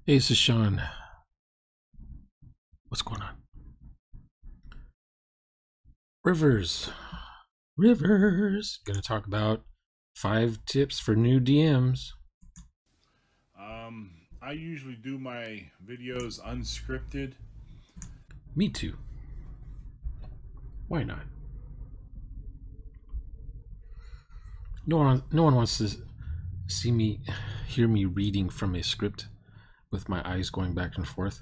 Hey, this is Sean. What's going on? Rivers. Gonna talk about 5 tips for new DMs. I usually do my videos unscripted. Me too. Why not? No one wants to hear me reading from a script with my eyes going back and forth.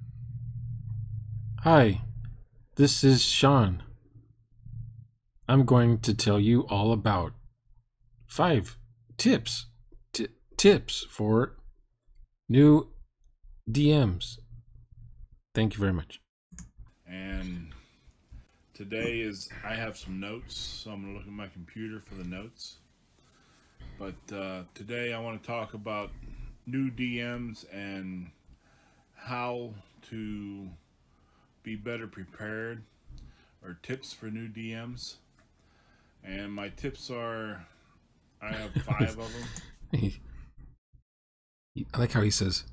Hi, this is Sean. I'm going to tell you all about 5 tips for new DMs. Thank you very much. And today I have some notes, so I'm going to look at my computer for the notes. But today I want to talk about new DMs and how to be better prepared, or tips for new DMs. And my tips are, I have 5 of them. I like how he says,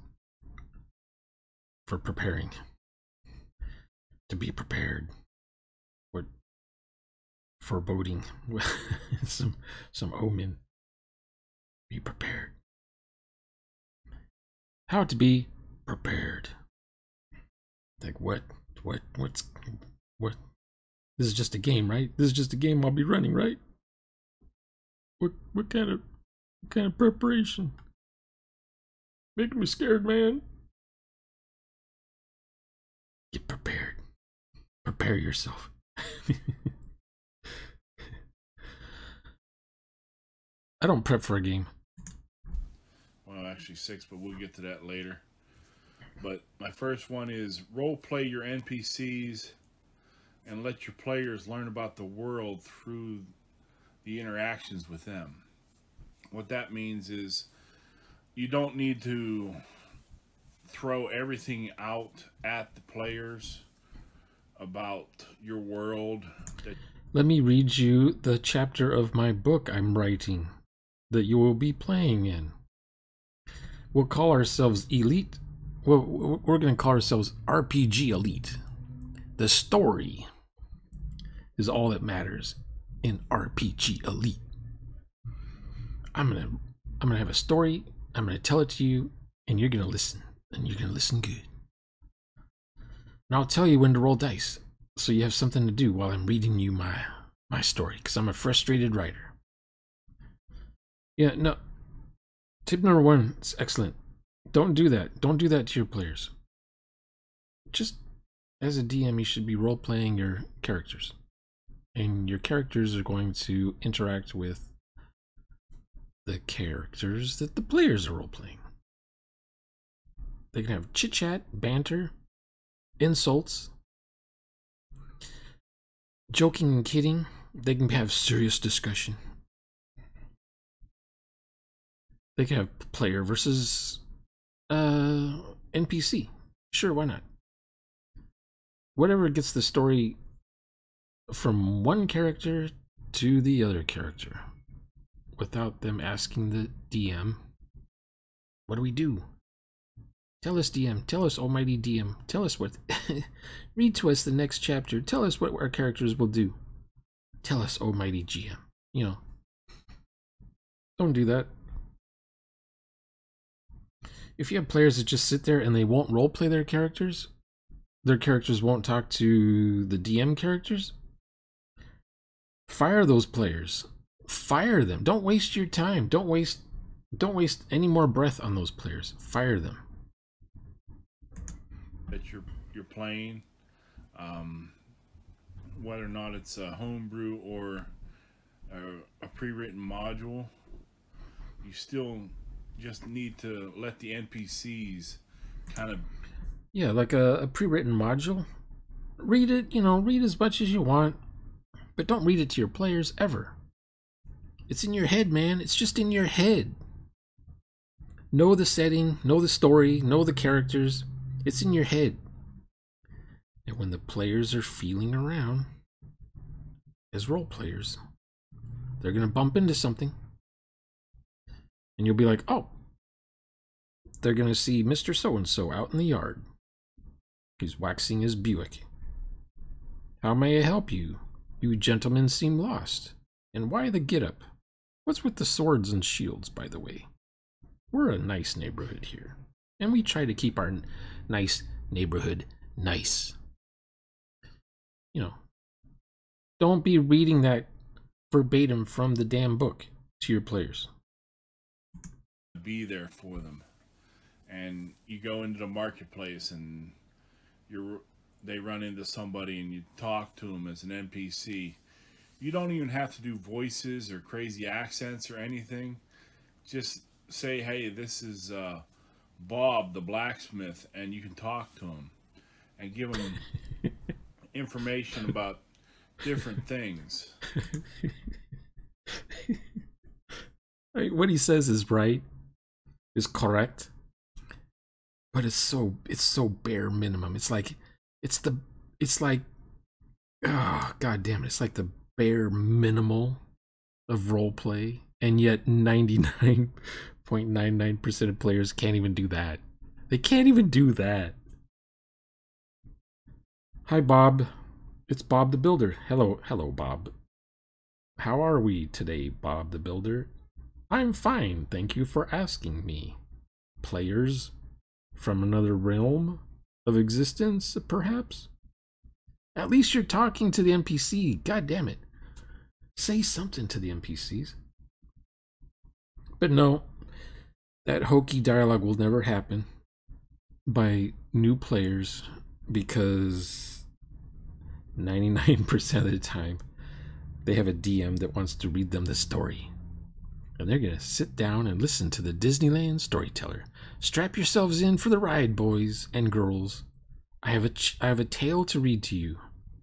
for preparing. To be prepared. What? Foreboding. some omen. Be prepared. How to be prepared. Like what? What? This is just a game, right? This is just a game I'll be running, right? What kind of preparation? Making me scared, man. Get prepared. Prepare yourself. I don't prep for a game. Well, actually 6, but we'll get to that later. But my first one is role play your NPCs and let your players learn about the world through the interactions with them. What that means is you don't need to throw everything out at the players about your world. Let me read you the chapter of my book I'm writing that you will be playing in. We'll call ourselves Elite. Well, we're going to call ourselves RPG Elite. The story is all that matters in RPG Elite. I'm gonna have a story. I'm gonna tell it to you, and you're gonna listen, and you're gonna listen good. And I'll tell you when to roll dice, so you have something to do while I'm reading you my story, because I'm a frustrated writer. Yeah, no. Tip number 1 is excellent. Don't do that. Don't do that to your players. Just as a DM, you should be role-playing your characters. And your characters are going to interact with the characters that the players are role-playing. They can have chit-chat, banter, insults, joking and kidding. They can have serious discussion. They can have player versus NPC. Sure, why not? Whatever gets the story from one character to the other character without them asking the DM, what do we do? Tell us, DM. Tell us, almighty DM. Tell us what... Read to us the next chapter. Tell us what our characters will do. Tell us, almighty GM. You know. Don't do that. If you have players that just sit there and they won't roleplay their characters won't talk to the DM characters, fire those players. Fire them. Don't waste your time. Don't waste any more breath on those players. Fire them. That you're playing, whether or not it's a homebrew or a pre-written module, you still just need to let the NPCs kind of... Yeah, like a pre-written module. Read it, read as much as you want, but don't read it to your players ever. It's in your head, man. It's just in your head. Know the setting, know the story, know the characters. It's in your head. And when the players are feeling around as role players, they're going to bump into something. And you'll be like, oh, they're going to see Mr. So-and-so out in the yard. He's waxing his Buick. How may I help you? You gentlemen seem lost. And why the get-up? What's with the swords and shields, by the way? We're a nice neighborhood here, and we try to keep our nice neighborhood nice. You know, don't be reading that verbatim from the damn book to your players. Be there for them. And you go into the marketplace and they run into somebody and you talk to them as an NPC. You don't even have to do voices or crazy accents or anything. Just say, hey, this is Bob the blacksmith, and you can talk to him and give him information about different things. What he says is right, is correct, but it's so bare minimum. It's like oh god damn it, it's like the bare minimal of role play, and yet 99.99% of players can't even do that. They can't even do that. Hi Bob, it's Bob the Builder. Hello Bob. How are we today, Bob the Builder? I'm fine, thank you for asking me. Players from another realm of existence, perhaps? At least you're talking to the NPC, god damn it. Say something to the NPCs. But no, that hokey dialogue will never happen by new players, because 99% of the time they have a DM that wants to read them the story. And they're going to sit down and listen to the Disneyland storyteller. Strap yourselves in for the ride, boys and girls. I have a tale to read to you.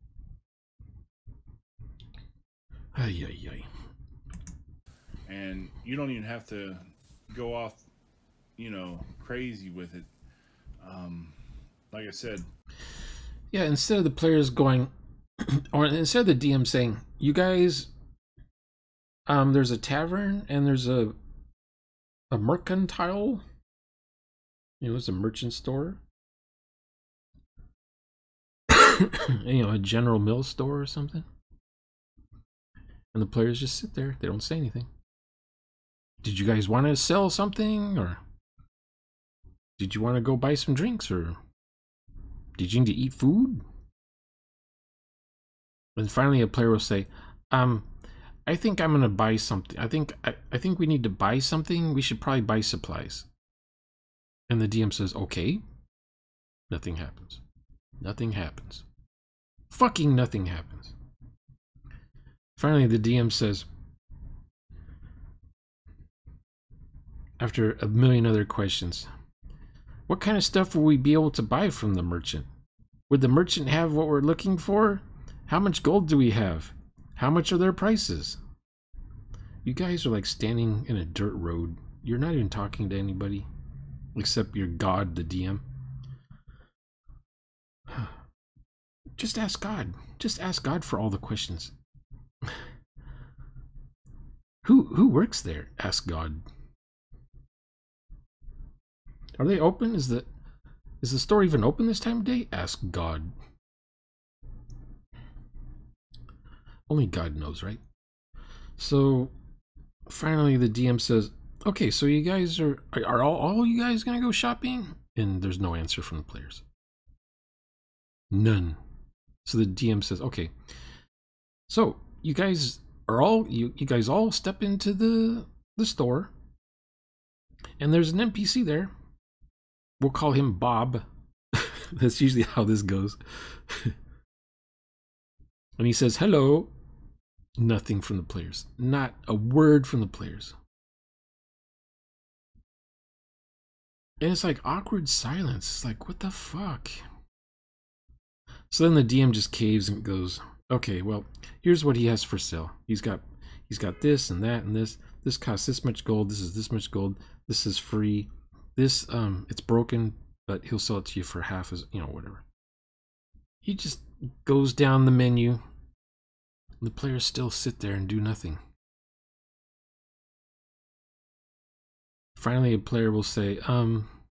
Ay, ay, ay. And you don't even have to go off, crazy with it. Like I said. Yeah, instead of the players going, or instead of the DM saying, you guys, there's a tavern and there's a mercantile. It's a merchant store. A General Mills store or something. And the players just sit there. They don't say anything. Did you guys want to sell something? Or did you want to go buy some drinks? Or did you need to eat food? And finally a player will say, I think I'm going to buy something. I think we need to buy something. We should probably buy supplies. And the DM says, okay. Nothing happens. Nothing happens. Fucking nothing happens. Finally, the DM says, after a million other questions, what kind of stuff will we be able to buy from the merchant? Would the merchant have what we're looking for? How much gold do we have? How much are their prices? You guys are like standing in a dirt road. You're not even talking to anybody except your god, the DM. Just ask God. Just ask God for all the questions. Who works there? Ask God. Are they open? Is the store even open this time of day? Ask God. Only God knows, right? So finally the DM says, okay, so you guys are all you guys gonna go shopping? And there's no answer from the players. None. So the DM says, okay, so you guys are all you guys all step into the store, and there's an NPC there. We'll call him Bob. That's usually how this goes. And he says, hello. Nothing from the players. Not a word from the players. And it's like awkward silence. It's like, what the fuck? So then the DM just caves and goes, okay, well, here's what he has for sale. He's got this and that and this. This costs this much gold. This is this much gold. This is free. This, it's broken, but he'll sell it to you for half as, whatever. He just goes down the menu. The players still sit there and do nothing. Finally, a player will say,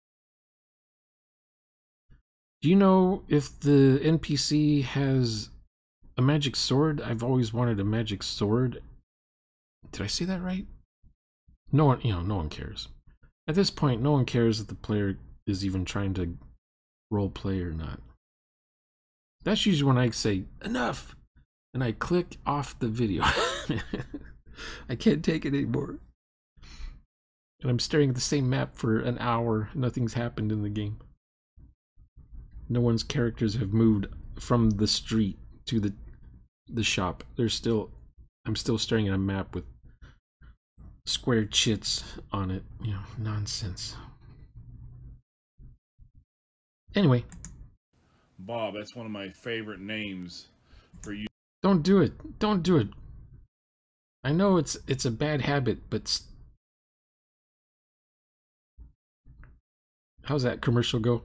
Do you know if the NPC has a magic sword? I've always wanted a magic sword. Did I say that right? No one, no one cares. At this point, no one cares if the player is even trying to role play or not. That's usually when I say, enough! And I click off the video. I can't take it anymore. And I'm staring at the same map for an hour. Nothing's happened in the game. No one's characters have moved from the street to the shop. I'm still staring at a map with square chits on it. Nonsense. Anyway. Bob, that's one of my favorite names for you. Don't do it. Don't do it. I know it's a bad habit, but how's that commercial go?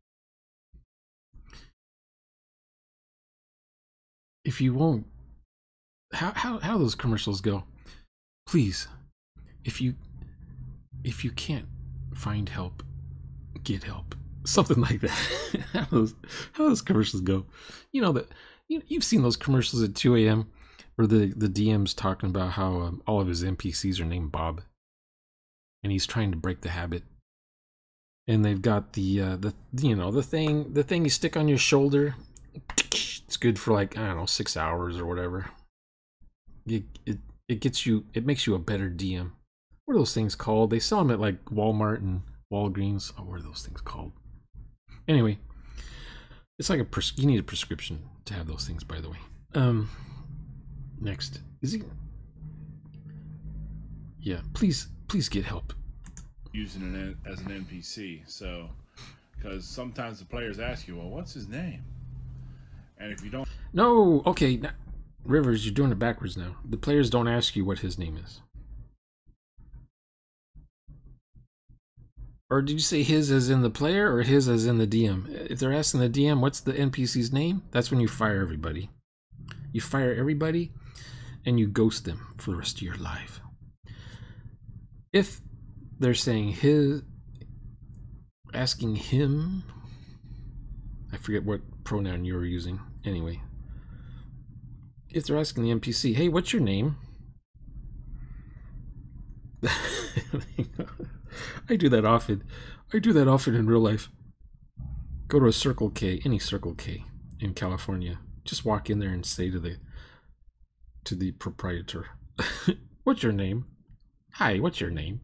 If you won't, how those commercials go? Please, if you can't find help, get help. Something like that. how those commercials go? You know that you've seen those commercials at 2 a.m. where the DM's talking about how all of his NPCs are named Bob, and he's trying to break the habit. And they've got the thing you stick on your shoulder. It's good for like, I don't know, 6 hours or whatever. It gets you, it makes you a better DM. What are those things called? They sell them at like Walmart and Walgreens. Oh, what are those things called? Anyway, it's like you need a prescription to have those things, by the way. Next. Is he? Yeah, please get help. Using it as an NPC, so because sometimes the players ask you, well, what's his name? And if you don't, no, okay, Rivers, you're doing it backwards now. The players don't ask you what his name is. Or did you say his as in the player or his as in the DM? If they're asking the DM what's the NPC's name, that's when you fire everybody. You fire everybody and you ghost them for the rest of your life. If they're saying asking him, I forget what pronoun you were using. Anyway, if they're asking the NPC, hey, what's your name? I do that often. I do that often in real life. Go to a Circle K, any Circle K in California. Just walk in there and say to the proprietor, what's your name? Hi, what's your name?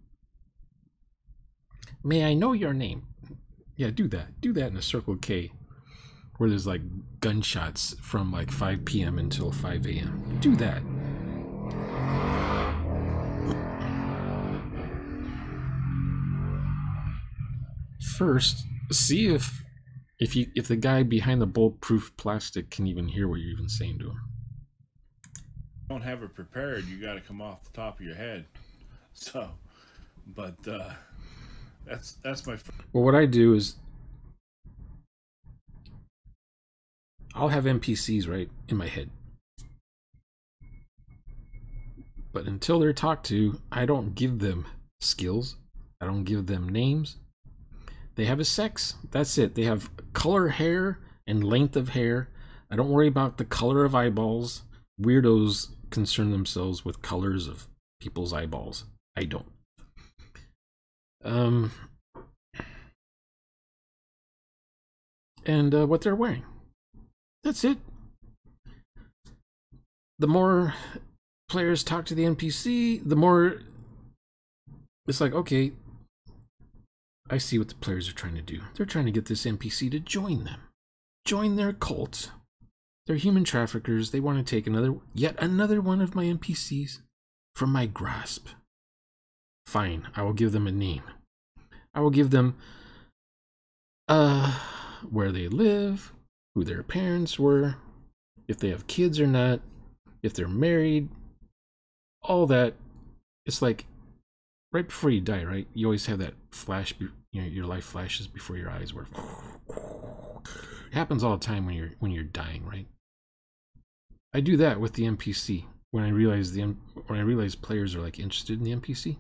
May I know your name? Yeah, do that. Do that in a Circle K where there's like gunshots from like 5 p.m. until 5 a.m. Do that. First, see if the guy behind the bulletproof plastic can even hear what you're even saying to him. Don't have it prepared, you got to come off the top of your head. So, but that's my. Well, what I do is I'll have NPCs right in my head, but until they're talked to, I don't give them skills. I don't give them names. They have a sex. That's it. They have color hair and length of hair. I don't worry about the color of eyeballs. Weirdos concern themselves with colors of people's eyeballs. I don't. And what they're wearing. That's it. The more players talk to the NPC, the more it's like, okay, I see what the players are trying to do. They're trying to get this NPC to join them. Join their cult. They're human traffickers. They want to take yet another one of my NPCs from my grasp. Fine, I will give them a name. I will give them where they live, who their parents were, if they have kids or not, if they're married, all that. It's like right before you die, right? You always have that flash, your life flashes before your eyes where it happens all the time when you're dying, right? I do that with the NPC when I realize players are like interested in the NPC.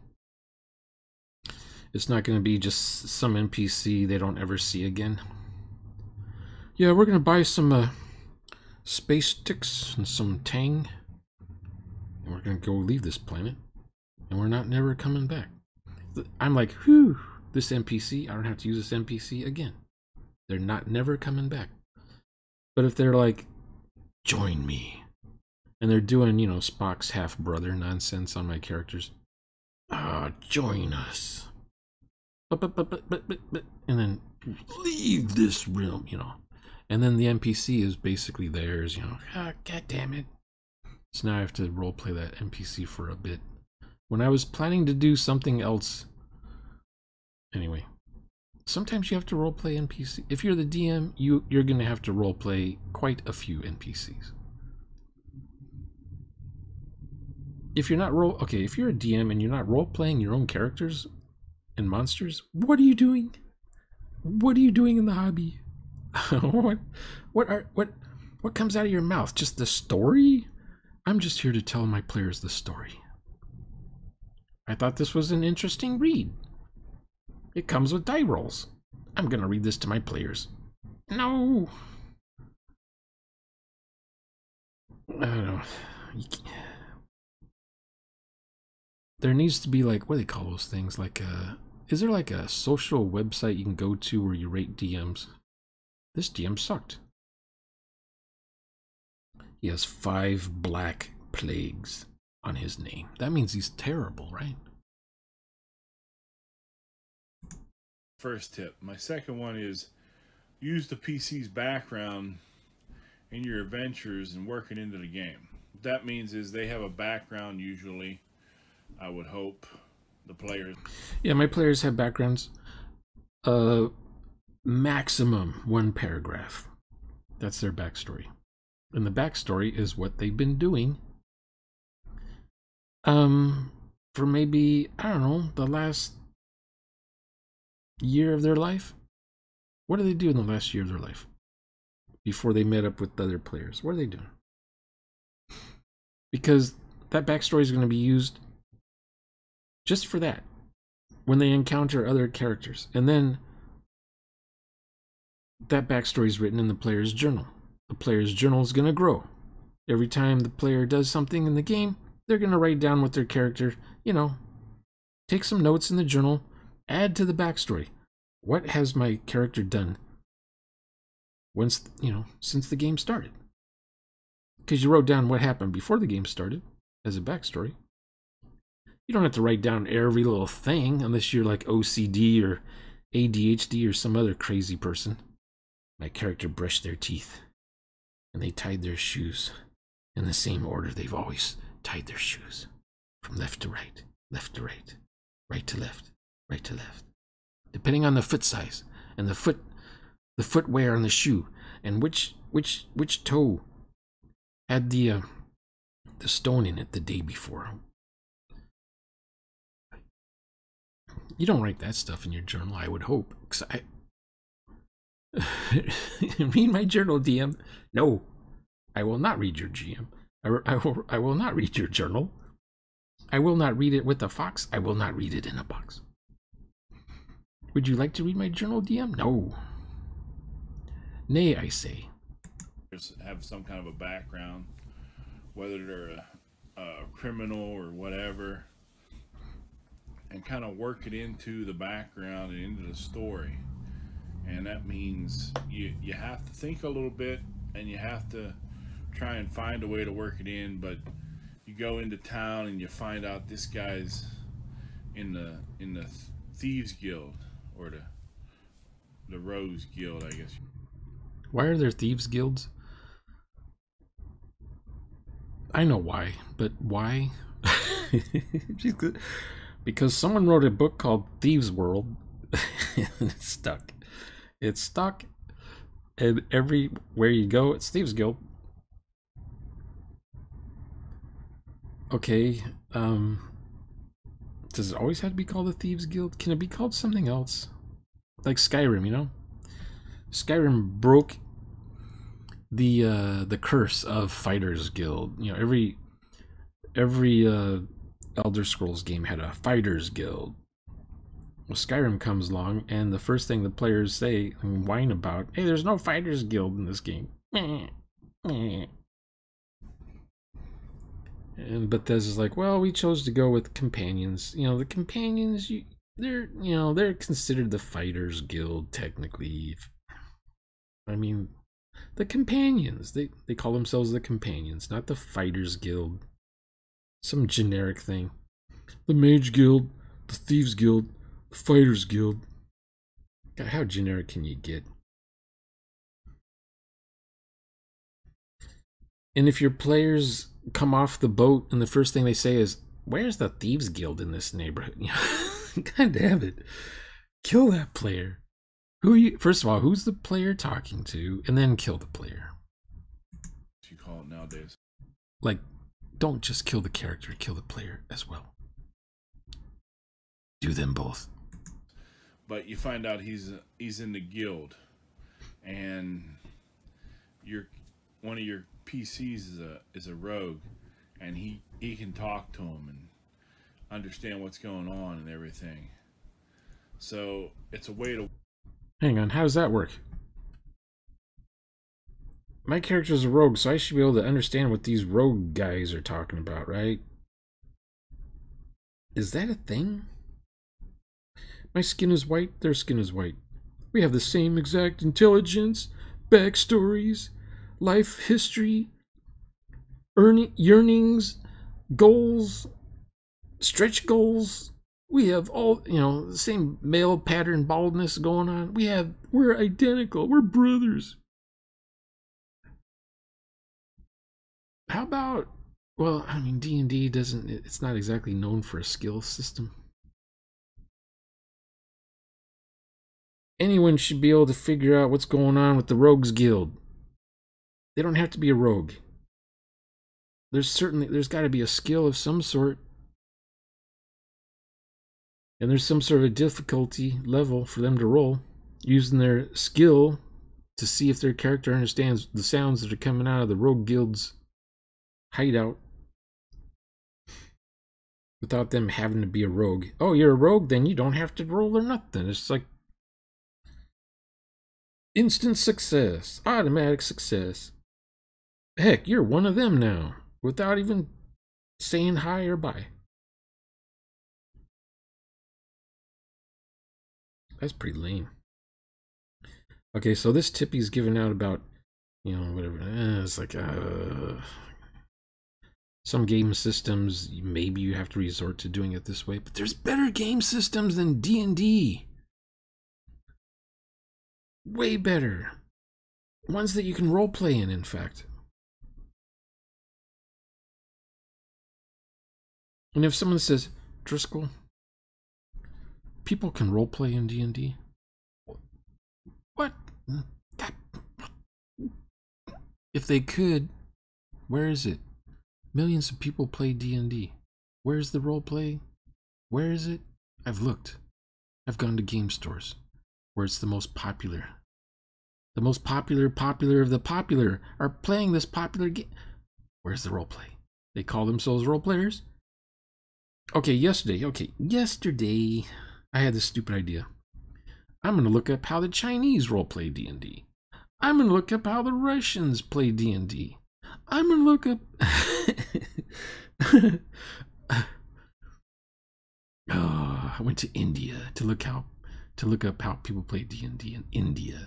It's not going to be just some NPC they don't ever see again. Yeah, we're gonna buy some space sticks and some tang, and we're gonna go leave this planet, and we're not never coming back. I'm like, whew, this NPC, I don't have to use this NPC again. They're not never coming back. But if they're like, join me, and they're doing, you know, Spock's half-brother nonsense on my characters, join us. But, and then leave this realm, you know. And then the NPC is basically theirs, you know. God damn it. So now I have to roleplay that NPC for a bit. When I was planning to do something else. Anyway. Sometimes you have to roleplay NPC. If you're the DM, you're going to have to roleplay quite a few NPCs. If you're not if you're a DM and you're not roleplaying your own characters and monsters, what are you doing? What are you doing in the hobby? What comes out of your mouth? Just the story? I'm just here to tell my players the story. I thought this was an interesting read. It comes with die rolls. I'm gonna read this to my players. No! I don't know. There needs to be like, what do they call those things? Like is there like a social website you can go to where you rate DMs? This DM sucked. He has 5 black plagues on his name. That means he's terrible, right? First tip. My second one is use the PC's background in your adventures and work it into the game. What that means is they have a background usually, I would hope, the players. Yeah, my players have backgrounds. Maximum 1 paragraph. That's their backstory. And the backstory is what they've been doing for maybe, I don't know, the last year of their life. What do they do in the last year of their life before they met up with the other players? What are they doing? Because that backstory is going to be used just for that when they encounter other characters. And then that backstory is written in the player's journal. The player's journal is going to grow. Every time the player does something in the game, they're going to write down what their character, you know, take some notes in the journal, add to the backstory. What has my character done once, you know, since the game started? Because you wrote down what happened before the game started as a backstory. You don't have to write down every little thing unless you're like OCD or ADHD or some other crazy person. My character brushed their teeth and they tied their shoes in the same order they've always tied their shoes. From left to right, right to left, right to left. Depending on the foot size and the footwear on the shoe and which toe had the stone in it the day before. You don't write that stuff in your journal, I would hope. 'Cause read my journal, DM. No, I will not read your GM. I will not read your journal. I will not read it with a fox. I will not read it in a box. Would you like to read my journal, DM? No. Nay, I say. Have some kind of a background, whether they're a criminal or whatever, and kind of work it into the background and into the story. And that means you have to think a little bit and you have to try and find a way to work it in. But you go into town and you find out this guy's in the Thieves Guild, or the Rose Guild, I guess. Why are there Thieves Guilds? I know why, but why? Because someone wrote a book called Thieves World and it's stuck. It's stuck, and everywhere you go, it's Thieves Guild. Okay, does it always have to be called the Thieves Guild? Can it be called something else? Like Skyrim, you know? Skyrim broke the curse of Fighters Guild. You know, every Elder Scrolls game had a Fighters Guild. Well, Skyrim comes along, and the first thing the players say and whine about, hey, there's no Fighters Guild in this game. And Bethesda's like, well, we chose to go with companions. You know, the companions, they're considered the Fighters Guild technically. I mean, the companions. They call themselves the companions, not the Fighters Guild. Some generic thing. The Mage Guild, the Thieves Guild, the Fighters Guild. God, how generic can you get? And if your players come off the boat and the first thing they say is, where's the Thieves Guild in this neighborhood? God damn it. Kill that player. Who are you? First of all, who's the player talking to? And then kill the player. What you call it nowadays. Like, don't just kill the character, kill the player as well. Do them both. But you find out he's in the guild, and one of your PCs is a rogue, and he can talk to him and understand what's going on and everything. So it's a way to. Hang on, how does that work? My character's a rogue, so I should be able to understand what these rogue guys are talking about, right? Is that a thing? My skin is white, their skin is white. We have the same exact intelligence, backstories, life history, yearnings, goals, stretch goals. We have all, the same male pattern baldness going on. We're identical. We're brothers. How about, well, I mean, D&D it's not exactly known for a skill system. Anyone should be able to figure out what's going on with the Rogues Guild. They don't have to be a rogue. There's got to be a skill of some sort. And there's some sort of a difficulty level for them to roll, using their skill to see if their character understands the sounds that are coming out of the Rogue Guild's hideout without them having to be a rogue. Oh, you're a rogue? Then you don't have to roll or nothing. It's like instant success, automatic success. Heck, you're one of them now without even saying hi or bye. That's pretty lame. Okay, so this Tippy's giving out about, whatever. It's like, some game systems, maybe you have to resort to doing it this way, but there's better game systems than D&D. Way better. Ones that you can roleplay in fact. And if someone says, Driscoll, people can roleplay in D&D? What? If they could, where is it? Millions of people play D&D. Where's the roleplay? Where is it? I've looked. I've gone to game stores where it's the most popular. The most popular of the popular are playing this popular game. Where's the roleplay? They call themselves roleplayers? Okay, yesterday, I had this stupid idea. I'm going to look up how the Chinese roleplay D&D. I'm going to look up how the Russians play D&D. I'm going to look up... I went to India to look up how people play D&D in India.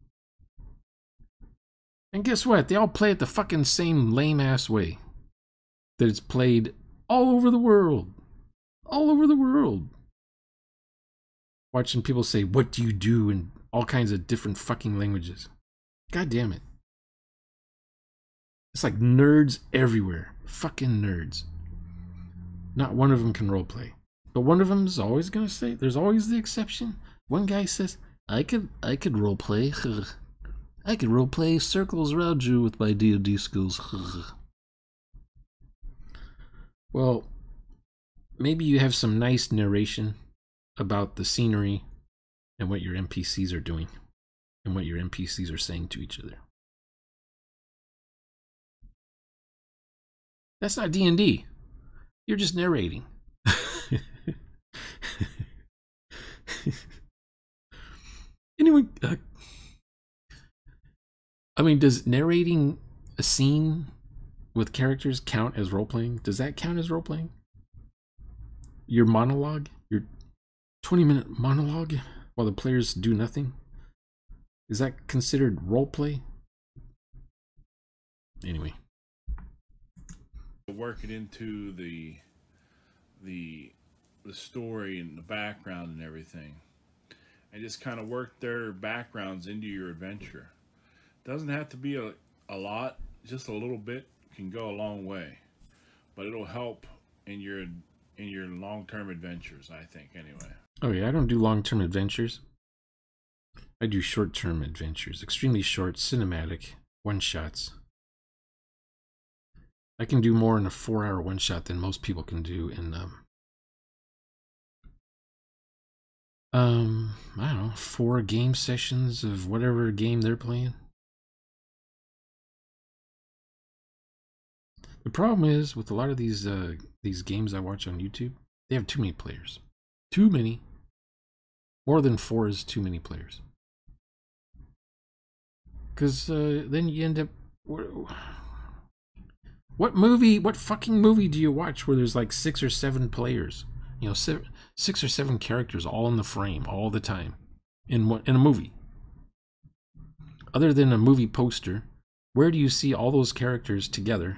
And guess what? They all play it the fucking same lame-ass way that it's played all over the world. All over the world. Watching people say, what do you do in all kinds of different fucking languages. God damn it. It's like nerds everywhere. Fucking nerds. Not one of them can roleplay. But one of them is always going to say, there's always the exception. One guy says, I could roleplay. I could roleplay circles around you with my D&D skills. Well, maybe you have some nice narration about the scenery and what your NPCs are doing and what your NPCs are saying to each other. That's not D&D. You're just narrating. Anyway, I mean, does narrating a scene with characters count as role playing? Does that count as role playing? Your monologue, your 20-minute monologue while the players do nothing, is that considered role play? Anyway, work it into the story and the background and everything, and just kind of work their backgrounds into your adventure. Doesn't have to be a lot, just a little bit can go a long way, but it'll help in your long-term adventures, I think, anyway. Oh yeah, I don't do long-term adventures. I do short-term adventures, extremely short, cinematic one-shots. I can do more in a 4-hour one-shot than most people can do in I don't know, 4 game sessions of whatever game they're playing. The problem is with a lot of these games I watch on YouTube, they have too many players. Too many. More than 4 is too many players. Because then you end up... What fucking movie do you watch where there's like 6 or 7 players? You know, 6 or 7 characters all in the frame all the time in a movie. Other than a movie poster, where do you see all those characters together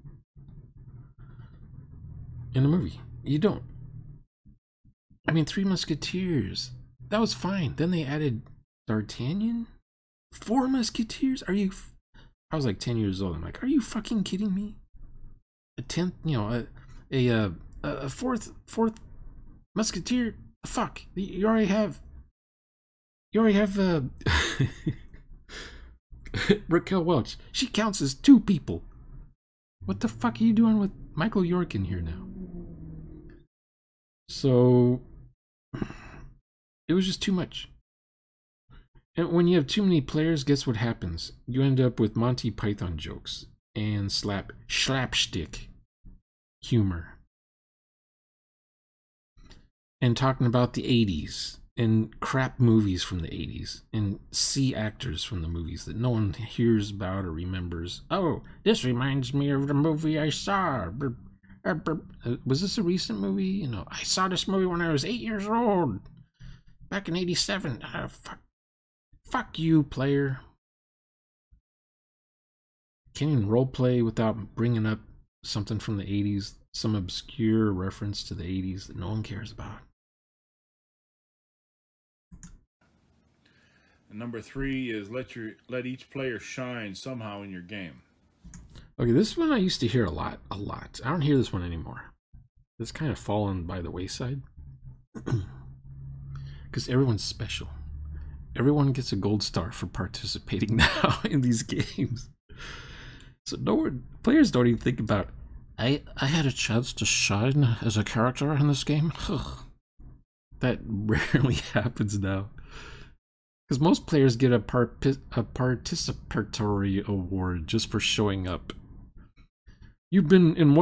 in a movie? You don't. I mean, 3 Musketeers, that was fine. Then they added D'Artagnan? 4 Musketeers? Are you... I was like 10 years old. I'm like, are you fucking kidding me? A 10th, you know, a fourth Musketeer? Fuck, you already have Raquel Welch. She counts as 2 people. What the fuck are you doing with Michael York in here now? So it was just too much. And when you have too many players, guess what happens? You end up with Monty Python jokes and slapstick humor. And talking about the 80s and crap movies from the 80s and C actors from the movies that no one hears about or remembers. Oh, this reminds me of the movie I saw. Was this a recent movie? You know, I saw this movie when I was 8 years old. Back in 87. Fuck you, player. Can't even roleplay without bringing up something from the 80s. Some obscure reference to the 80s that no one cares about. And number 3 is let each player shine somehow in your game. Okay, this one I used to hear a lot. I don't hear this one anymore. It's kind of fallen by the wayside. Because everyone's special. Everyone gets a gold star for participating now in these games. So players don't even think about, I had a chance to shine as a character in this game. That rarely happens now. Because most players get a participatory award just for showing up. You've been in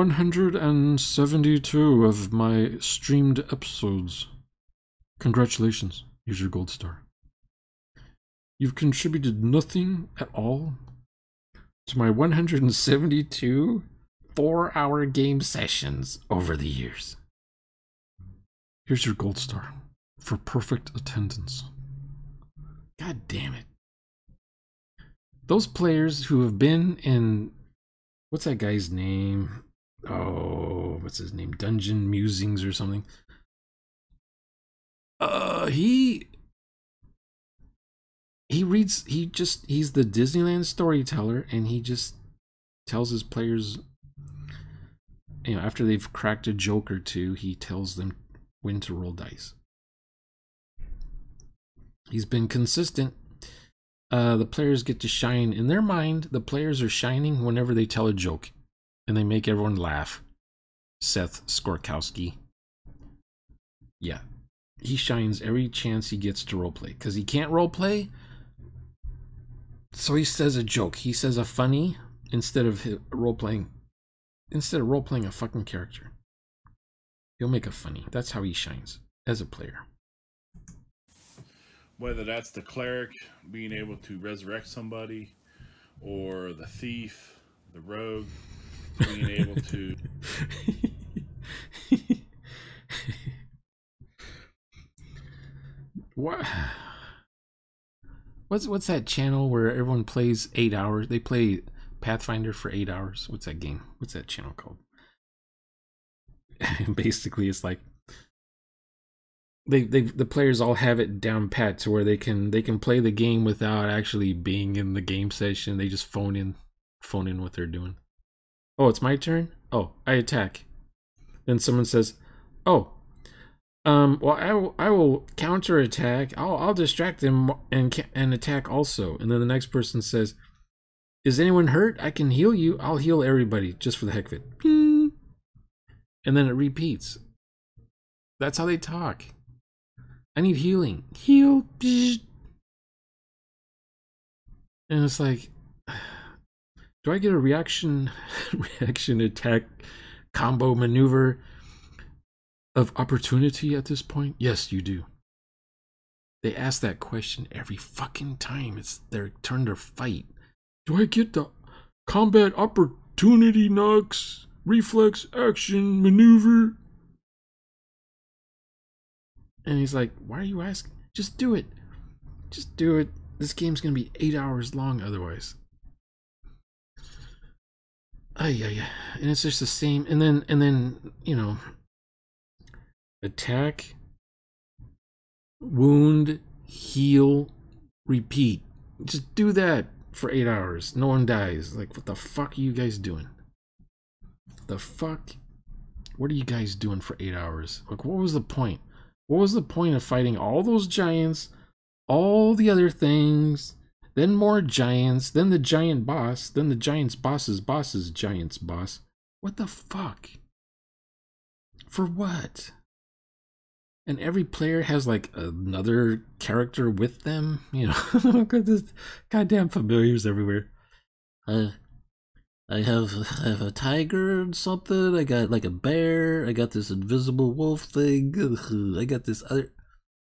172 of my streamed episodes. Congratulations. Here's your gold star. You've contributed nothing at all to my 172 4-hour game sessions over the years. Here's your gold star for perfect attendance. God damn it. Those players who have been in... What's that guy's name? Oh, what's his name? Dungeon Musings or something. He's the Disneyland storyteller, and he just tells his players, you know, after they've cracked a joke or two, he tells them when to roll dice. He's been consistent. The players get to shine. In their mind, the players are shining whenever they tell a joke, and they make everyone laugh. Seth Skorkowski. Yeah. He shines every chance he gets to roleplay, because he can't roleplay. So he says a joke. He says a funny instead of role-playing a fucking character. He'll make a funny. That's how he shines as a player. whether that's the cleric being able to resurrect somebody, or the thief, the rogue being able to. What? What's that channel where everyone plays 8 hours? They play Pathfinder for 8 hours. What's that game? What's that channel called? Basically, it's like the players all have it down pat to where they can play the game without actually being in the game session. They just phone in what they're doing. Oh, it's my turn. Oh, I attack. Then someone says, "Oh, well, I will counterattack. I'll distract them and attack also." And then the next person says, "Is anyone hurt? I can heal you. I'll heal everybody just for the heck of it." And then it repeats. That's how they talk. I need healing. Heal. And it's like, do I get a reaction attack combo maneuver of opportunity at this point? Yes, you do. They ask that question every fucking time it's their turn to fight. Do I get the combat opportunity knocks, reflex action maneuver? And he's like, why are you asking? Just do it. Just do it. This game's gonna be 8 hours long otherwise. Yeah. And it's just the same. And then, you know, attack, wound, heal, repeat. Just do that for 8 hours. No one dies. Like, what the fuck are you guys doing? The fuck? What are you guys doing for 8 hours? Like, what was the point? What was the point of fighting all those giants, all the other things, then more giants, then the giant boss, then the giant's boss's giant's boss? What the fuck? For what? And every player has like another character with them, you know. Got this goddamn familiars everywhere. I have a tiger and something. I got like a bear. I got this invisible wolf thing. I got this other,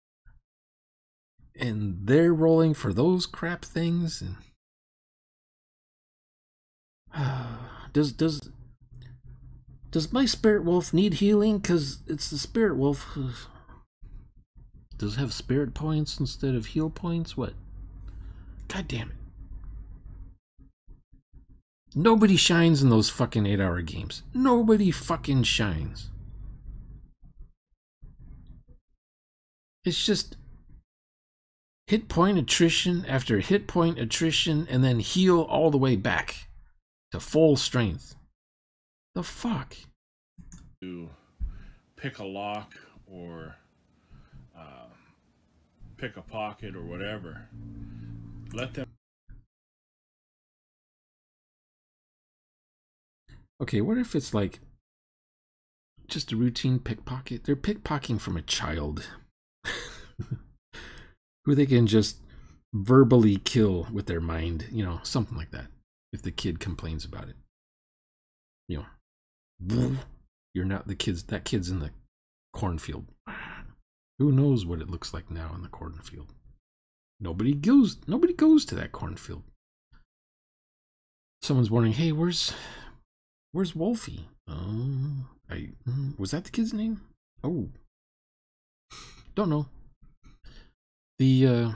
and they're rolling for those crap things. And does my spirit wolf need healing? Cause it's the spirit wolf. Does it have spirit points instead of heal points? What? God damn it. Nobody shines in those fucking 8-hour games. Nobody fucking shines. It's just hit point attrition after hit point attrition and then heal all the way back to full strength. The fuck? To pick a lock or pick a pocket or whatever. Let them. Okay, what if it's like just a routine pickpocket? They're pickpocketing from a child who they can just verbally kill with their mind, you know, something like that. If the kid complains about it, you know, you're not the kids. That kid's in the cornfield. Who knows what it looks like now in the cornfield? Nobody goes to that cornfield. Someone's wondering, hey, where's Wolfie? Was that the kid's name? Oh, don't know. The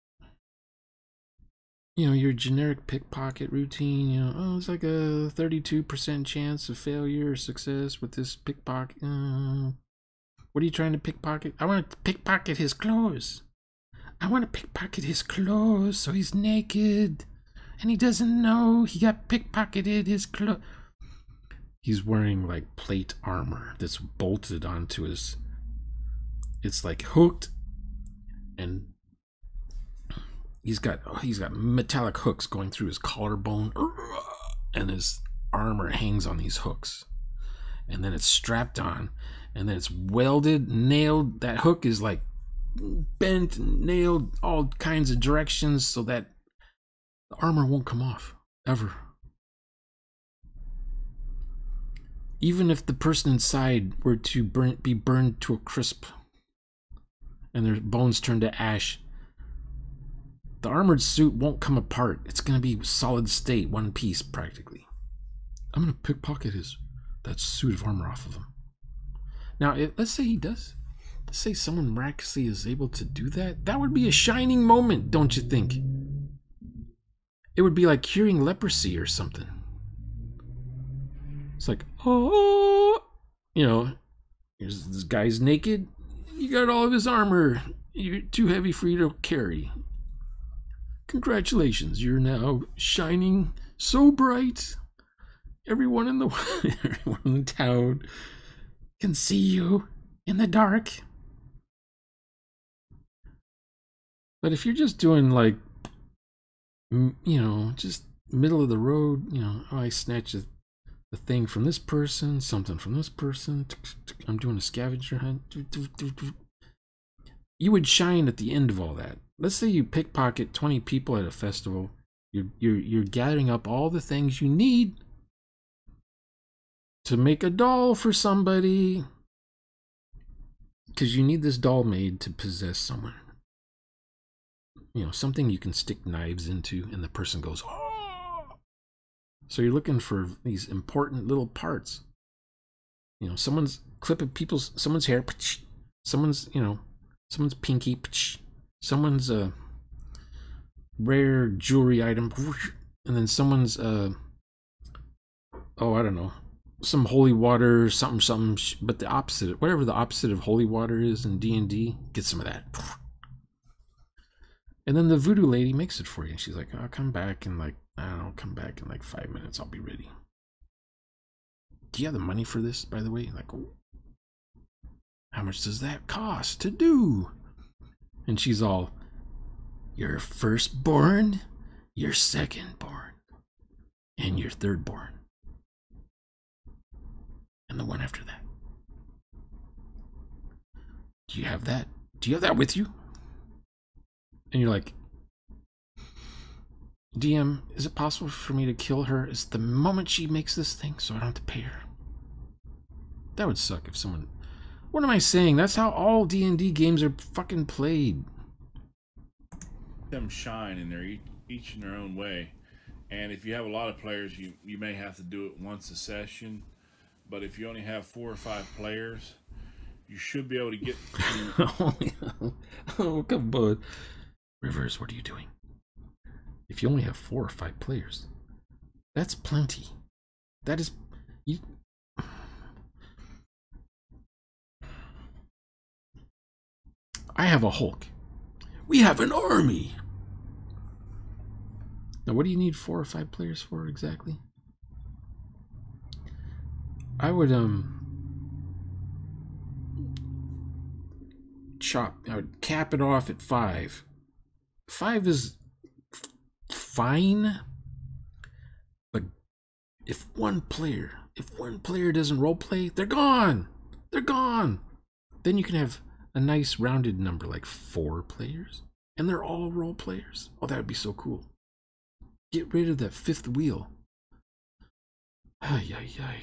you know, your generic pickpocket routine, you know, oh, it's like a 32% chance of failure or success with this pickpocket. What are you trying to pickpocket? I want to pickpocket his clothes. I want to pickpocket his clothes so he's naked and he doesn't know he got pickpocketed his clothes. He's wearing like plate armor that's bolted onto his. It's like hooked, and he's got metallic hooks going through his collarbone, and his armor hangs on these hooks, and then it's strapped on, and then it's welded, nailed. That hook is like bent, nailed all kinds of directions so that the armor won't come off ever. Even if the person inside were to be burned to a crisp and their bones turn to ash, The armored suit won't come apart. It's going to be solid state, one piece practically. I'm going to pickpocket that suit of armor off of him. Now, let's say he does. Let's say someone miraculously is able to do that. That would be a shining moment, don't you think? It would be like curing leprosy or something. It's like, oh, you know, here's this guy's naked. You got all of his armor. You're too heavy for you to carry. Congratulations, you're now shining so bright. Everyone in the town can see you in the dark. But if you're just doing like, you know, just middle of the road, you know, oh, I snatch the thing from this person, something from this person. I'm doing a scavenger hunt. You would shine at the end of all that. Let's say you pickpocket 20 people at a festival. You're gathering up all the things you need to make a doll for somebody, because you need this doll made to possess someone. You know, something you can stick knives into and the person goes, oh! So you're looking for these important little parts. You know, someone's clipping someone's hair, someone's, you know, someone's pinky, someone's rare jewelry item, and then someone's oh, I don't know, some holy water, something, but the opposite, whatever the opposite of holy water is in D&D, get some of that. And then the voodoo lady makes it for you. She's like, I'll come back in like, I don't know, come back in like 5 minutes. I'll be ready. Do you have the money for this, by the way? Like, how much does that cost to do? And she's all, your firstborn, your secondborn, and your thirdborn. And the one after that. Do you have that? Do you have that with you? And you're like, DM, is it possible for me to kill her? Is the moment she makes this thing so I don't have to pay her? That would suck if someone... What am I saying? That's how all D&D games are fucking played. Them shine, and they're each in their own way. And if you have a lot of players, you may have to do it once a session. But if you only have 4 or 5 players, you should be able to get through... Oh, come on. Rivers, what are you doing? If you only have 4 or 5 players, that's plenty. That is... You... I have a Hulk. We have an army. Now, what do you need 4 or 5 players for exactly? I would cap it off at 5. 5 is fine, but if one player doesn't roleplay, they're gone. They're gone. Then you can have a nice rounded number like 4 players, and they're all role players. Oh, that would be so cool. Get rid of that 5th wheel. Ay, ay, ay.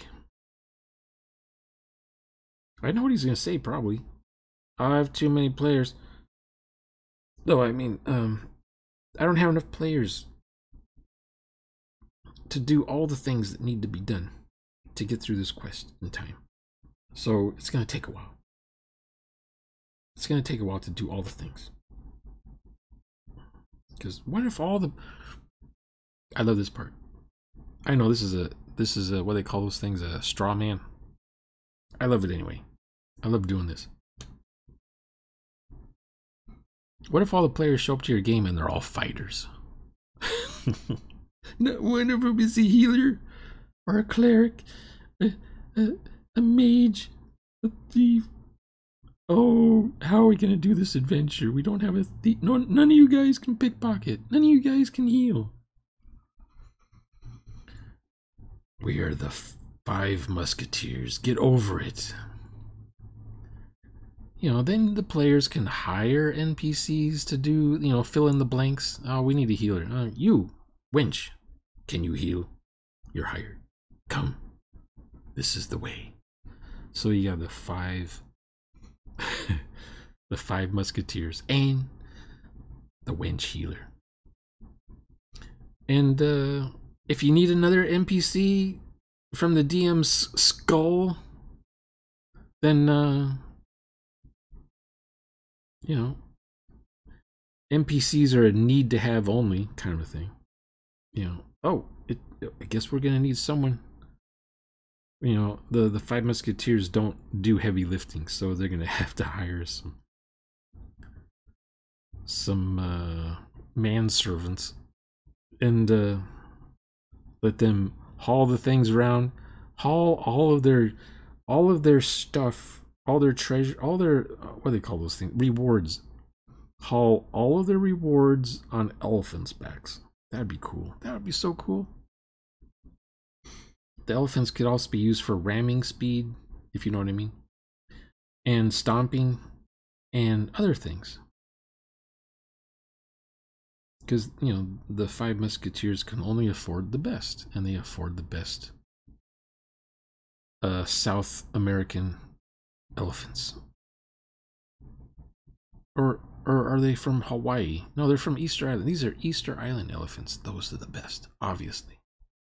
I know what he's gonna say, probably. I have too many players. No, I mean, I don't have enough players to do all the things that need to be done to get through this quest in time. So it's gonna take a while. It's gonna take a while to do all the things. Because what if all the... I love this part. I know this is a what they call those things, a straw man. I love it anyway. I love doing this. What if all the players show up to your game and they're all fighters? Not one of them is a healer or a cleric, a mage, a thief. Oh, how are we gonna do this adventure? We don't have a thief. No, none of you guys can pickpocket. None of you guys can heal. We are the 5 musketeers. Get over it. You know, then the players can hire NPCs to do, you know, fill in the blanks. Oh, we need a healer. You, wench, can you heal? You're hired. Come. This is the way. So you got the 5, the 5 musketeers and the wench healer. And if you need another NPC from the DM's skull, then you know, NPCs are a need to have only kind of a thing. You know, oh, I guess we're gonna need someone. You know, the Five Musketeers don't do heavy lifting, so they're gonna have to hire some manservants and let them haul the things around, haul all of their stuff, all their treasure, all their what do they call those things? Rewards. Haul all of their rewards on elephants' backs. That'd be cool. That would be so cool. The elephants could also be used for ramming speed, if you know what I mean, and stomping and other things. Because, you know, the Five Musketeers can only afford the best, and they afford the best South American elephants. Or are they from Hawaii? No, they're from Easter Island. These are Easter Island elephants. Those are the best, obviously.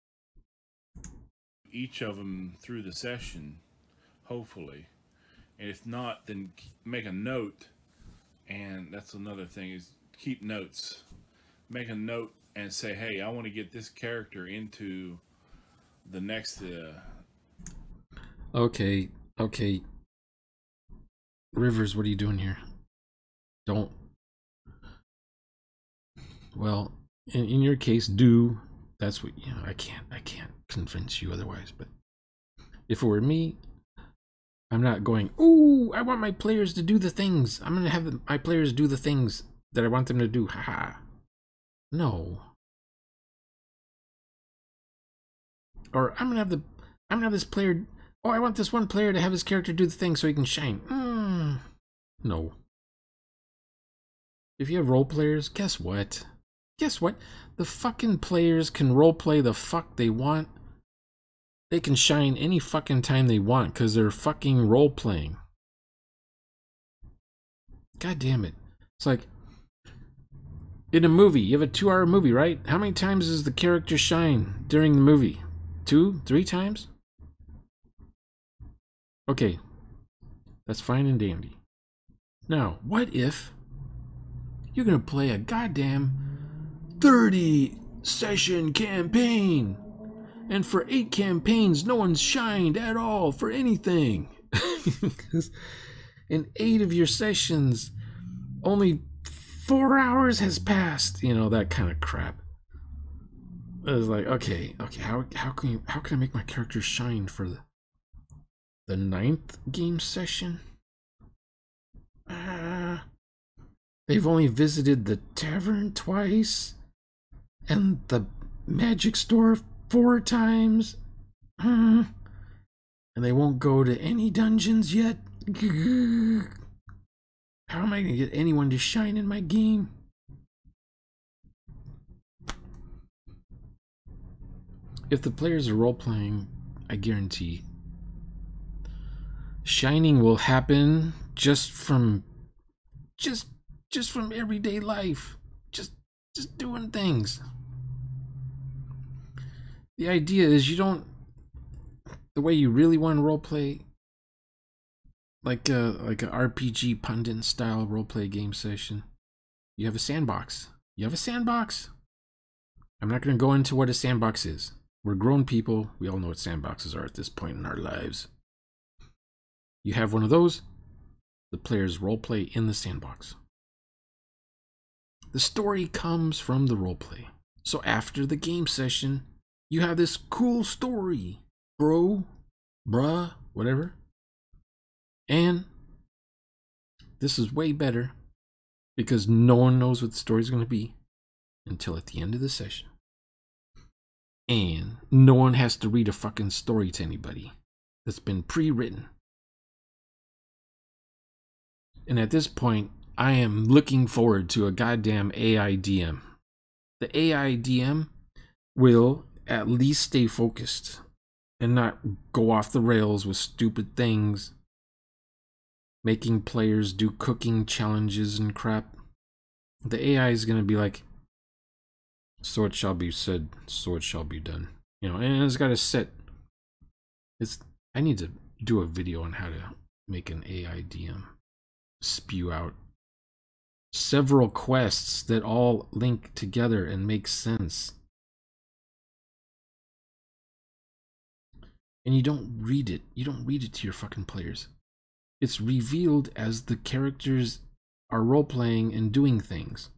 Each of them through the session, hopefully. And if not, then make a note. And that's another thing, is keep notes. Make a note and say, hey, I want to get this character into the next... Okay. Rivers, what are you doing here? Don't. Well, in your case, do. That's what, you know, I can't convince you otherwise. But if it were me, I'm not going, ooh, I want my players to do the things. I'm going to have my players do the things that I want them to do. Haha. No. Or I'm gonna have this player. Oh, I want this one player to have his character do the thing so he can shine. No. If you have role players, guess what? The fucking players can role play the fuck they want. They can shine any fucking time they want because they're fucking role playing. God damn it. It's like, in a movie, you have a 2-hour movie, right? How many times does the character shine during the movie? 2, 3 times? Okay. That's fine and dandy. Now, what if you're gonna play a goddamn 30-session campaign, and for 8 campaigns, no one's shined at all for anything? In 8 of your sessions, only 4 hours has passed, you know, that kind of crap. It was like, okay, how can I make my character shine for the 9th game session? They've only visited the tavern twice, and the magic store 4 times, and they won't go to any dungeons yet. How am I going to get anyone to shine in my game? If the players are role-playing, I guarantee shining will happen just from everyday life. Just doing things. The idea is you don't, the way you really want to roleplay, like a RPG pundit style roleplay game session, you have a sandbox. I'm not going to go into what a sandbox is. We're grown people. We all know what sandboxes are at this point in our lives. You have one of those. The players roleplay in the sandbox. The story comes from the roleplay. So after the game session, you have this cool story, bruh, whatever. And this is way better because no one knows what the story's going to be until at the end of the session. And no one has to read a fucking story to anybody that's been pre-written. And at this point, I am looking forward to a goddamn AI DM. The AI DM will at least stay focused and not go off the rails with stupid things, making players do cooking challenges and crap. The AI is going to be like, So it shall be said, so it shall be done. You know, and it's got a set. I need to do a video on how to make an AI DM spew out several quests that all link together and make sense. And you don't read it. You don't read it to your fucking players. It's revealed as the characters are role-playing and doing things.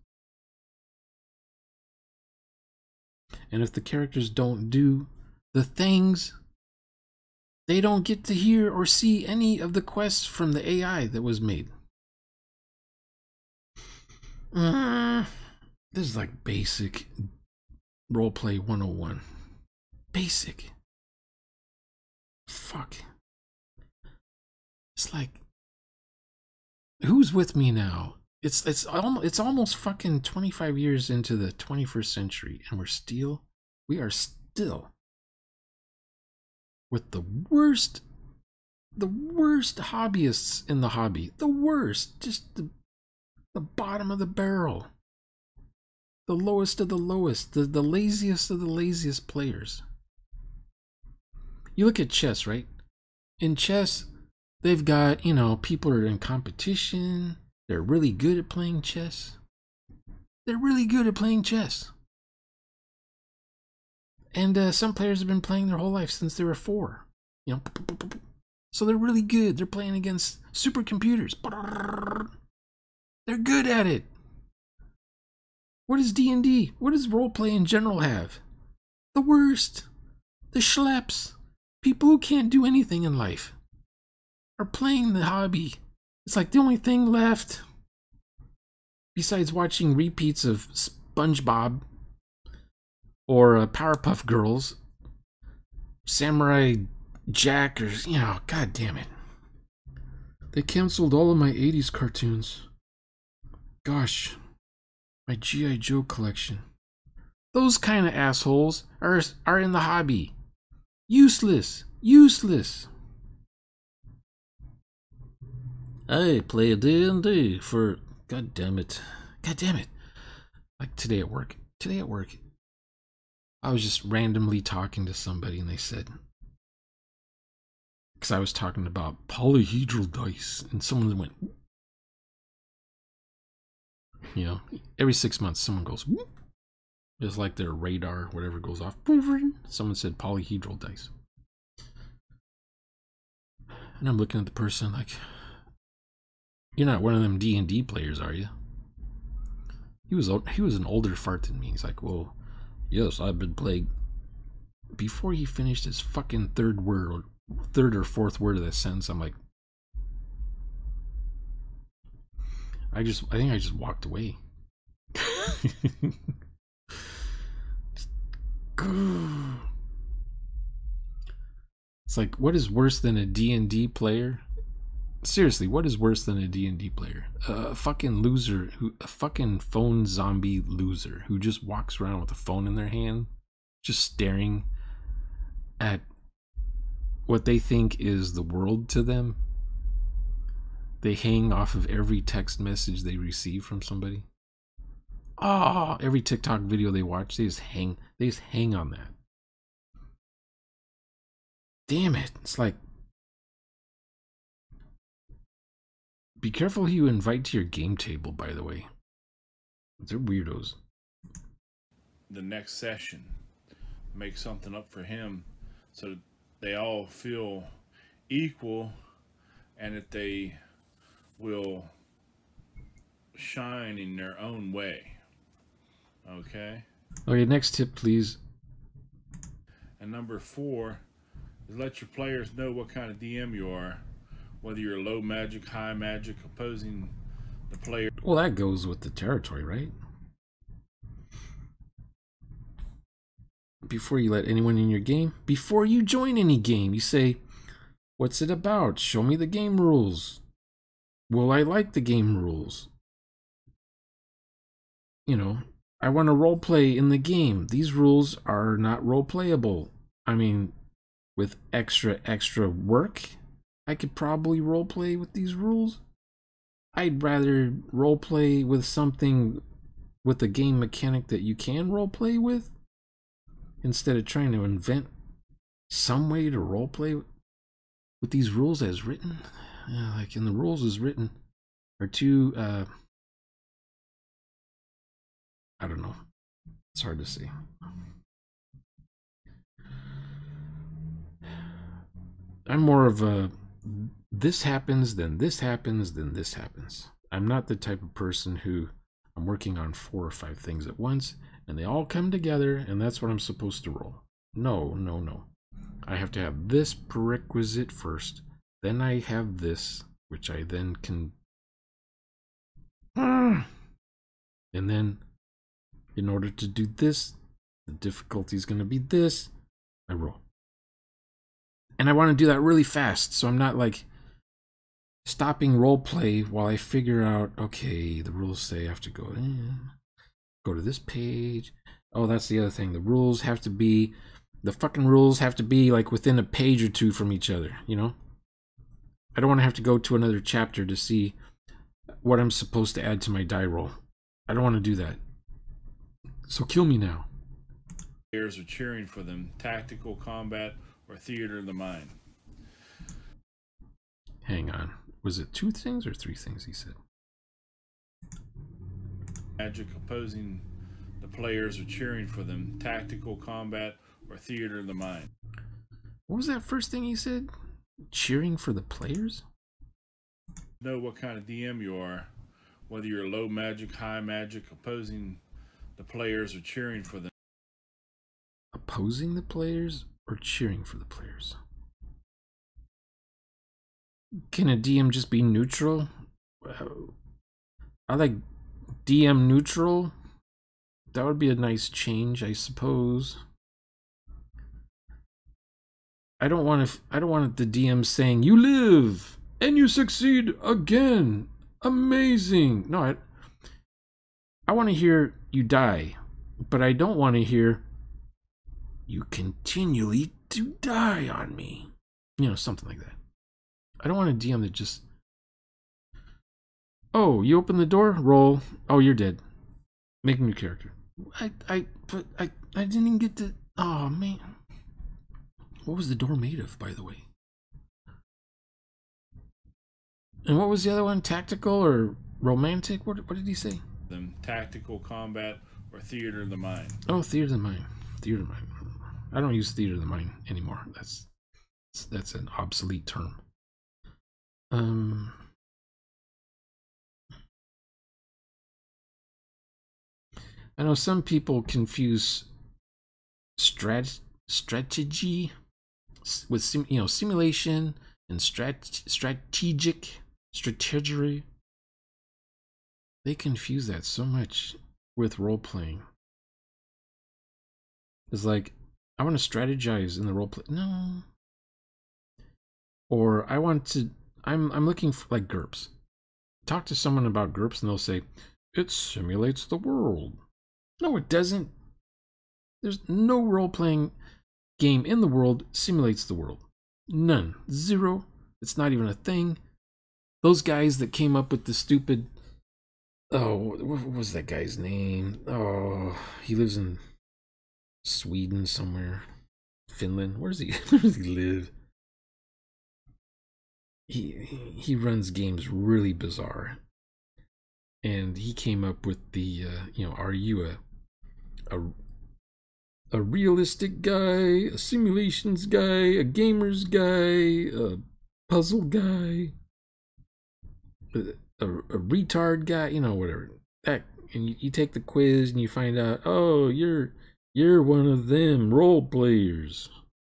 And if the characters don't do the things, they don't get to hear or see any of the quests from the AI that was made. This is like basic roleplay 101. Basic. Fuck. It's like, who's with me now? It's almost fucking 25 years into the 21st century, and we are still with the worst hobbyists in the hobby. The worst, just the bottom of the barrel. The lowest of the lowest, the laziest of the laziest players. You look at chess, right? In chess, they've got, you know, people are in competition. They're really good at playing chess. They're really good at playing chess. And some players have been playing their whole life since they were 4. You know, so they're really good. They're playing against supercomputers. They're good at it. What does D&D? What does roleplay in general have? The worst. The schleps. People who can't do anything in life are playing the hobby. It's like the only thing left, besides watching repeats of SpongeBob or Powerpuff Girls, Samurai Jack, or, you know, god damn it. They canceled all of my 80s cartoons. Gosh, my G.I. Joe collection. Those kind of assholes are in the hobby. Useless. Useless. I play a D&D for... God damn it. God damn it. Like today at work. I was just randomly talking to somebody and they said... Because I was talking about polyhedral dice. And someone went... You know, every 6 months someone goes... It's like their radar, whatever, goes off. Someone said polyhedral dice. And I'm looking at the person like... You're not one of them D&D players, are you? He was an older fart than me. He's like, well, yes, I've been playing. Before he finished his fucking third or fourth word of that sentence, I'm like, I think I just walked away. It's like, what is worse than a D&D player? Seriously, what is worse than a D&D player? A fucking loser, a fucking phone zombie loser who just walks around with a phone in their hand, just staring at what they think is the world to them. They hang off of every text message they receive from somebody. Every TikTok video they watch, they just hang on that. Damn it. It's like, be careful who you invite to your game table, by the way. They're weirdos. The next session, make something up for him so that they all feel equal and that they will shine in their own way. Okay? Okay, next tip, please. And number 4 is let your players know what kind of DM you are. Whether you're low magic, high magic, opposing the player. Well, that goes with the territory, right? Before you let anyone in your game, before you join any game, you say, what's it about? Show me the game rules. Will I like the game rules? You know, I want to roleplay in the game. These rules are not roleplayable. I mean, with extra work, I could probably roleplay with these rules. I'd rather roleplay with something with a game mechanic that you can role play with, instead of trying to invent some way to role play with these rules as written. Like in the rules as written are too I don't know. It's hard to say. I'm more of a this happens, then this happens, then this happens. I'm not the type of person who I'm working on 4 or 5 things at once and they all come together and that's what I'm supposed to roll. No, no, no. I have to have this prerequisite first. Then I have this, which I then can... And then, in order to do this, the difficulty is going to be this. I roll. And I want to do that really fast, so I'm not like stopping role play while I figure out, okay, the rules say I have to go to this page. Oh, that's the other thing. The rules have to be, the fucking rules have to be like within a page or 2 from each other, you know? I don't want to have to go to another chapter to see what I'm supposed to add to my die roll. I don't want to do that. So kill me now. Players are cheering for them. Tactical combat or theater of the mind. Hang on. Was it 2 things or 3 things he said? Magic opposing the players are cheering for them. Tactical combat or theater of the mind. What was that first thing he said? Cheering for the players? Know what kind of DM you are, whether you're low magic, high magic, opposing the players or cheering for them. Opposing the players or cheering for the players? Can a DM just be neutral? I like DM neutral. That would be a nice change, I suppose. I don't want the DM saying, "You live and you succeed again. Amazing." No, I want to hear you die, but I don't want to hear you continually to die on me. You know, something like that. I don't want a DM that just, oh, you open the door, roll. Oh, you're dead. Make a new character. I didn't even get to. Oh man, what was the door made of, by the way? And what was the other one? Tactical or romantic? What did he say? Them tactical combat or theater of the mind. Oh, theater of the mind. Theater of the mind. I don't use theater of the mind anymore. That's an obsolete term. I know some people confuse strategy with simulation and strategic strategy. They confuse that so much with role playing. It's like, I want to strategize in the role play. No. Or I want to. I'm looking for like GURPS. Talk to someone about GURPS and they'll say it simulates the world. No, it doesn't. There's no role-playing game in the world simulates the world. None. Zero. It's not even a thing. Those guys that came up with the stupid... Oh, what was that guy's name? Oh, he lives in Sweden somewhere. Finland. Where does he live? He runs games really bizarre. And he came up with the, are you a realistic guy, a simulations guy, a gamer's guy, a puzzle guy, a retard guy, whatever. That, and you take the quiz and you find out, oh, you're one of them role players.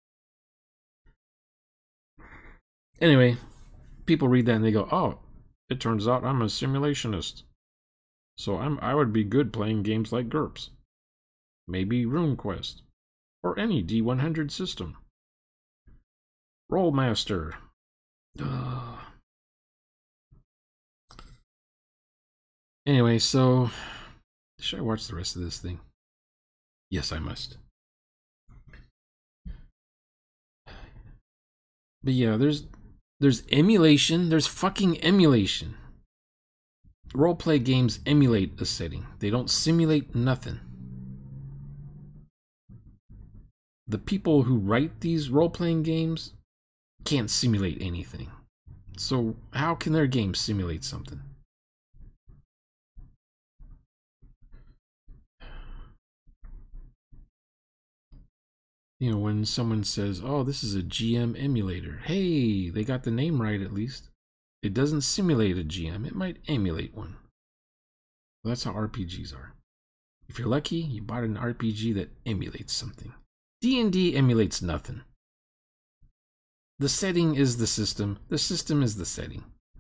Anyway, people read that and they go, oh, it turns out I'm a simulationist. So I would be good playing games like GURPS. Maybe RuneQuest. Or any D100 system. Rollmaster. Anyway, so... should I watch the rest of this thing? Yes, I must. But yeah, there's emulation. There's fucking emulation. Role-play games emulate a setting. They don't simulate nothing. The people who write these role-playing games can't simulate anything. So how can their game simulate something? You know, when someone says, oh, this is a GM emulator. Hey, they got the name right at least. It doesn't simulate a GM. It might emulate one. Well, that's how RPGs are. If you're lucky, you bought an RPG that emulates something. D&D emulates nothing. The setting is the system. The system is the setting.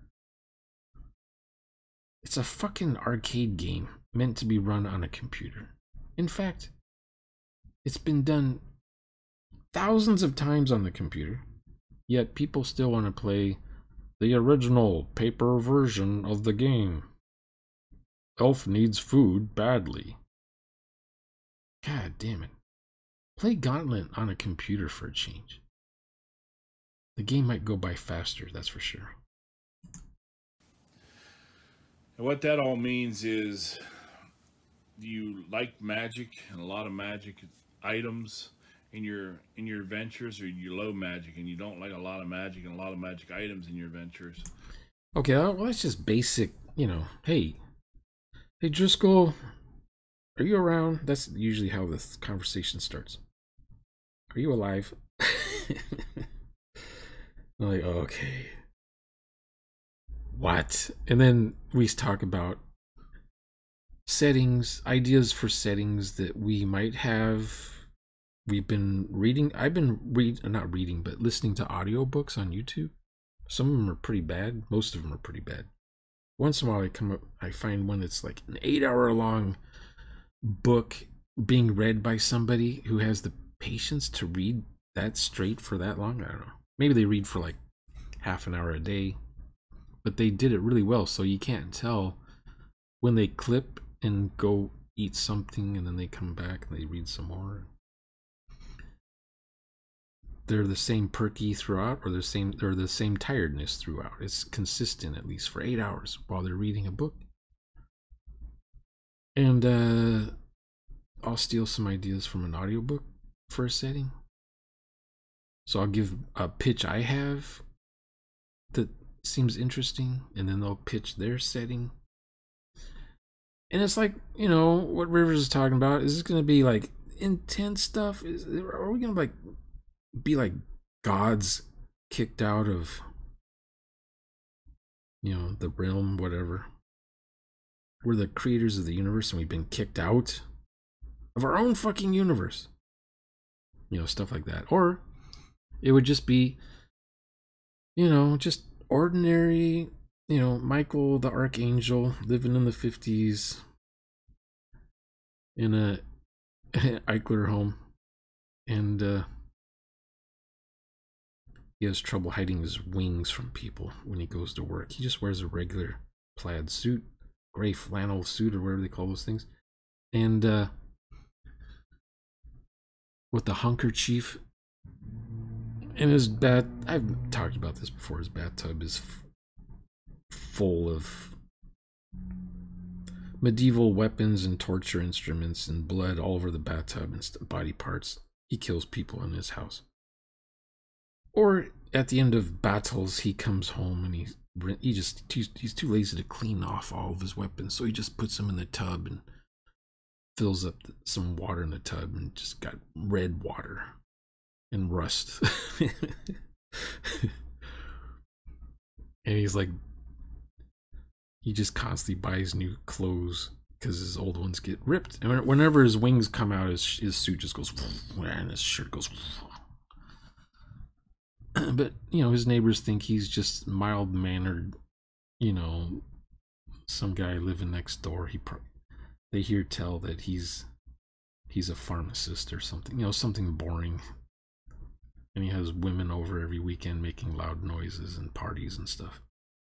It's a fucking arcade game meant to be run on a computer. In fact, it's been done thousands of times on the computer, yet people still want to play the original paper version of the game. Elf needs food badly. God damn it. Play Gauntlet on a computer for a change. The game might go by faster, that's for sure. And what that all means is you like magic and a lot of magic items in your adventures, or you love magic and you don't like a lot of magic and a lot of magic items in your adventures. Okay, well, that's just basic, you know. Hey Driscoll, are you around? That's usually how this conversation starts. Are you alive? I'm like, okay. What? And then we talk about settings, ideas for settings that we might have. We've been reading, not reading, but listening to audiobooks on YouTube. Some of them are pretty bad. Most of them are pretty bad. Once in a while I find one that's like an 8-hour long book being read by somebody who has the patience to read that straight for that long. I don't know. Maybe they read for like half an hour a day, but they did it really well, so you can't tell when they clip and go eat something and then they come back and they read some more. They're the same perky throughout, or the same tiredness throughout. It's consistent, at least for 8 hours while they're reading a book. And I'll steal some ideas from an audiobook for a setting. So I'll give a pitch I have that seems interesting, and then they'll pitch their setting. And it's like, you know, what Rivers is talking about. Is this going to be like intense stuff? Are we going to be like gods kicked out of, you know, the realm, whatever? We're the creators of the universe and we've been kicked out of our own fucking universe. You know, stuff like that. Or it would just be, you know, just ordinary, you know, Michael the Archangel living in the 50s in a Eichler home, and he has trouble hiding his wings from people when he goes to work. He just wears a regular plaid suit, gray flannel suit, or whatever they call those things, and with the handkerchief. And his I've talked about this before, his bathtub is full of medieval weapons and torture instruments and blood all over the bathtub and body parts. He kills people in his house. Or at the end of battles, he comes home and he's too lazy to clean off all of his weapons, so he just puts them in the tub and fills up some water in the tub and just got red water and rust. And he's like, he just constantly buys new clothes because his old ones get ripped, and whenever his wings come out, his suit just goes, and his shirt goes. But you know, his neighbors think he's just mild-mannered, you know, some guy living next door. They hear tell that he's a pharmacist or something, you know, something boring. And he has women over every weekend making loud noises and parties and stuff.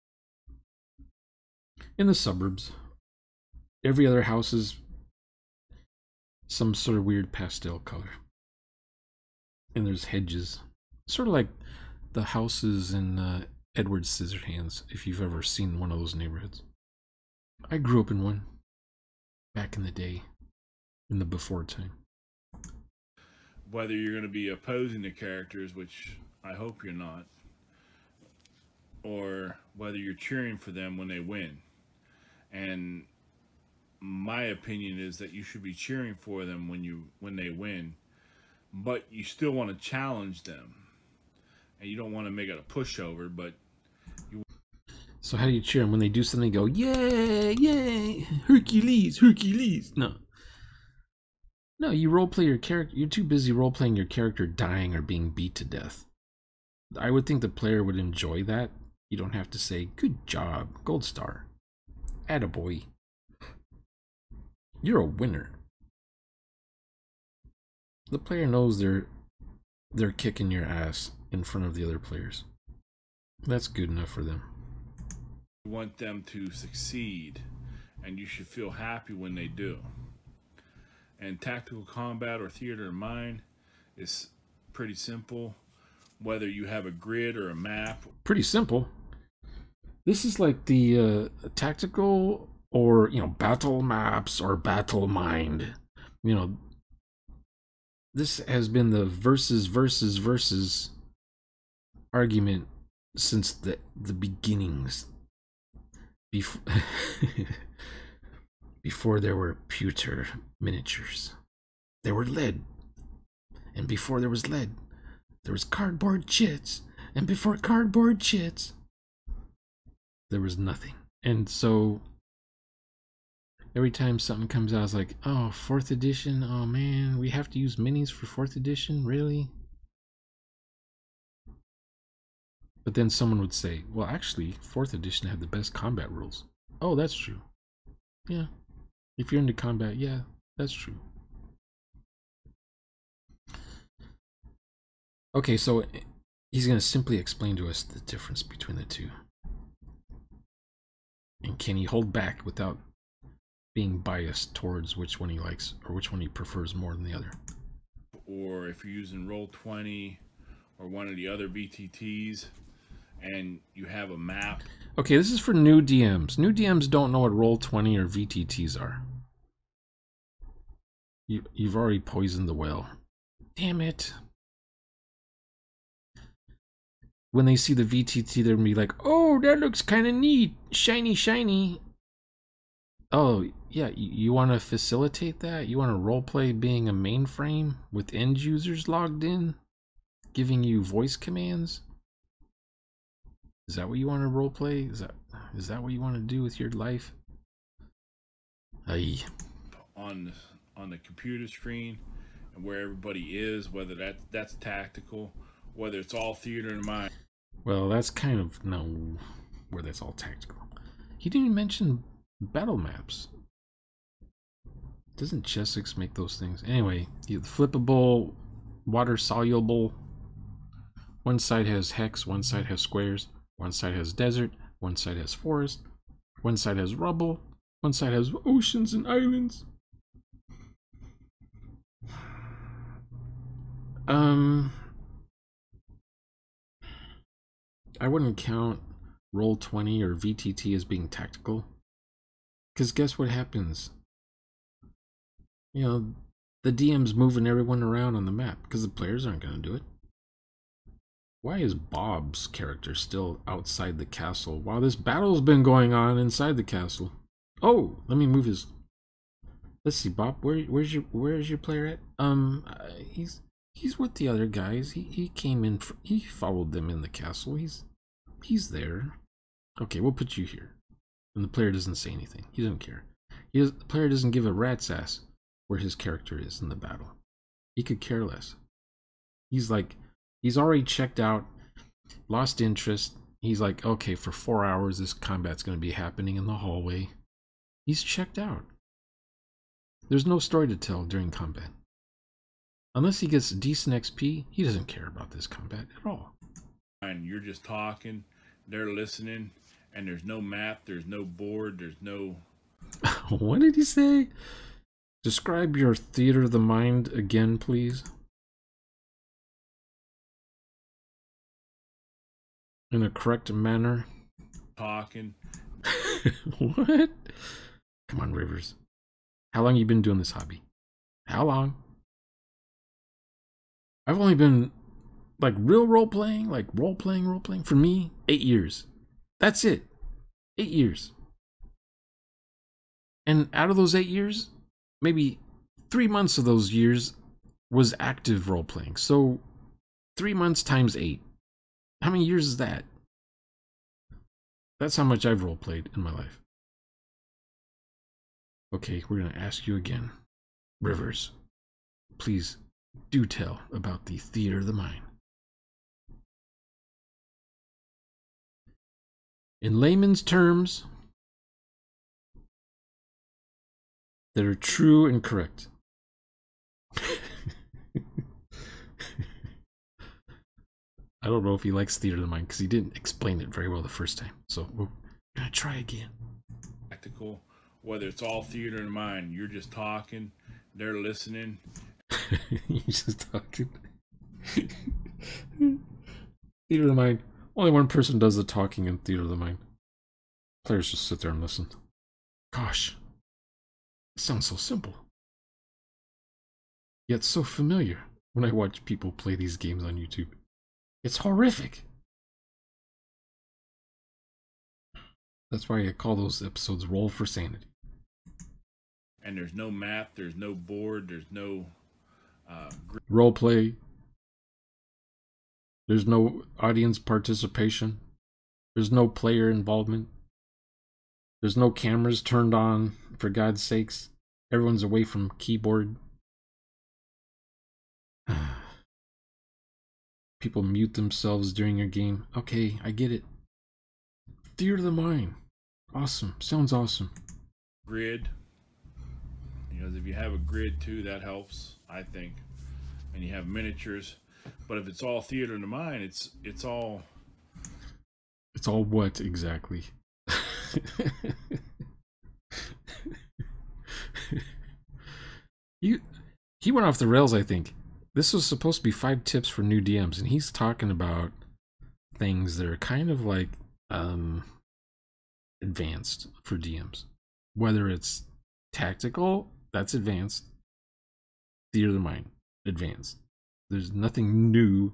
In the suburbs, every other house is some sort of weird pastel color. And there's hedges. Sort of like the houses in Edward Scissorhands, if you've ever seen one of those neighborhoods. I grew up in one back in the day, in the before time. Whether you're going to be opposing the characters, which I hope you're not, or whether you're cheering for them when they win. And my opinion is that you should be cheering for them when they win, but you still want to challenge them, and you don't want to make it a pushover. But so how do you cheer them when they do something? Go, yeah, yeah, Hercules, Hercules. No, you roleplay your character. You're too busy roleplaying your character dying or being beat to death. I would think the player would enjoy that. You don't have to say, good job, gold star, attaboy. You're a winner. The player knows they're kicking your ass in front of the other players. That's good enough for them. you want them to succeed, and you should feel happy when they do. And tactical combat or theater of mind is pretty simple. Whether you have a grid or a map. Pretty simple. This is like the tactical or, battle maps or battle mind. This has been the versus argument since the beginnings. Before there were pewter miniatures, there were lead. And before there was lead, there was cardboard chits. And before cardboard chits, there was nothing. And so every time something comes out, it's like, oh, 4th edition? Oh man, we have to use minis for 4th edition? Really? But then someone would say, well, actually, 4th edition had the best combat rules. Oh, that's true. Yeah. If you're into combat, yeah, that's true. Okay, so he's going to simply explain to us the difference between the two. And can he hold back without being biased towards which one he likes or which one he prefers more than the other? Or if you're using Roll20 or one of the other VTTs and you have a map. Okay, this is for new DMs. New DMs don't know what Roll20 or VTTs are. You've already poisoned the well. Damn it. When they see the VTT, they're gonna be like, oh, that looks kind of neat. Shiny, shiny. Oh, yeah, you want to facilitate that? You want to roleplay being a mainframe with end users logged in? Giving you voice commands? Is that what you want to roleplay? Is that what you want to do with your life? Aye. On the computer screen and where everybody is, whether that's tactical, whether it's all theater in mind. Well, that's kind of where that's all tactical. He didn't even mention battle maps. Doesn't Chessex make those things? Anyway, the flippable, water soluble. One side has hex, one side has squares, one side has desert, one side has forest, one side has rubble, one side has oceans and islands. I wouldn't count Roll20 or VTT as being tactical. Because guess what happens? The DM's moving everyone around on the map because the players aren't going to do it. Why is Bob's character still outside the castle while this battle's been going on inside the castle? Oh, let me move his... Let's see, Bob, where's your player at? He's with the other guys. He came in, he followed them in the castle. He's there. Okay, we'll put you here. And the player doesn't say anything. He doesn't care. The player doesn't give a rat's ass where his character is in the battle. He could care less. He's already checked out, lost interest. He's like, okay, for 4 hours this combat's going to be happening in the hallway. He's checked out. There's no story to tell during combat. Unless he gets decent XP, he doesn't care about this combat at all. And you're just talking, they're listening, and there's no map, there's no board, there's no... What did he say? Describe your theater of the mind again, please. In a correct manner. Talking, What? Come on, Rivers. How long you been doing this hobby? How long? I've only been like real role playing, role playing for me, 8 years. That's it. 8 years. And out of those 8 years, maybe 3 months of those years was active role playing. So 3 months times 8. How many years is that? That's how much I've role played in my life. Okay, we're going to ask you again. Rivers, please do tell about the theater of the mind. In layman's terms that are true and correct. I don't know if he likes theater of the mind because he didn't explain it very well the first time. So we're going to try again. Practical, whether it's all theater of the mind, you're just talking, they're listening. You're just talking. Theater of the mind. Only one person does the talking in theater of the mind. Players just sit there and listen. Gosh, it sounds so simple. Yet so familiar when I watch people play these games on YouTube. It's horrific. That's why I call those episodes Roll for Sanity. And there's no map, there's no board, there's no role play. There's no audience participation. There's no player involvement. There's no cameras turned on, for God's sakes. Everyone's away from keyboard. People mute themselves during your game. Okay, I get it. Theater of the mind. Awesome. Sounds awesome. grid. Because if you have a grid too, that helps, I think. And you have miniatures. But if it's all theater of the mind, it's all... It's all what exactly? He went off the rails, I think. This was supposed to be 5 tips for new DMs, and he's talking about things that are kind of like advanced for DMs. Whether it's tactical, that's advanced. Theater of the mind, advanced. There's nothing new.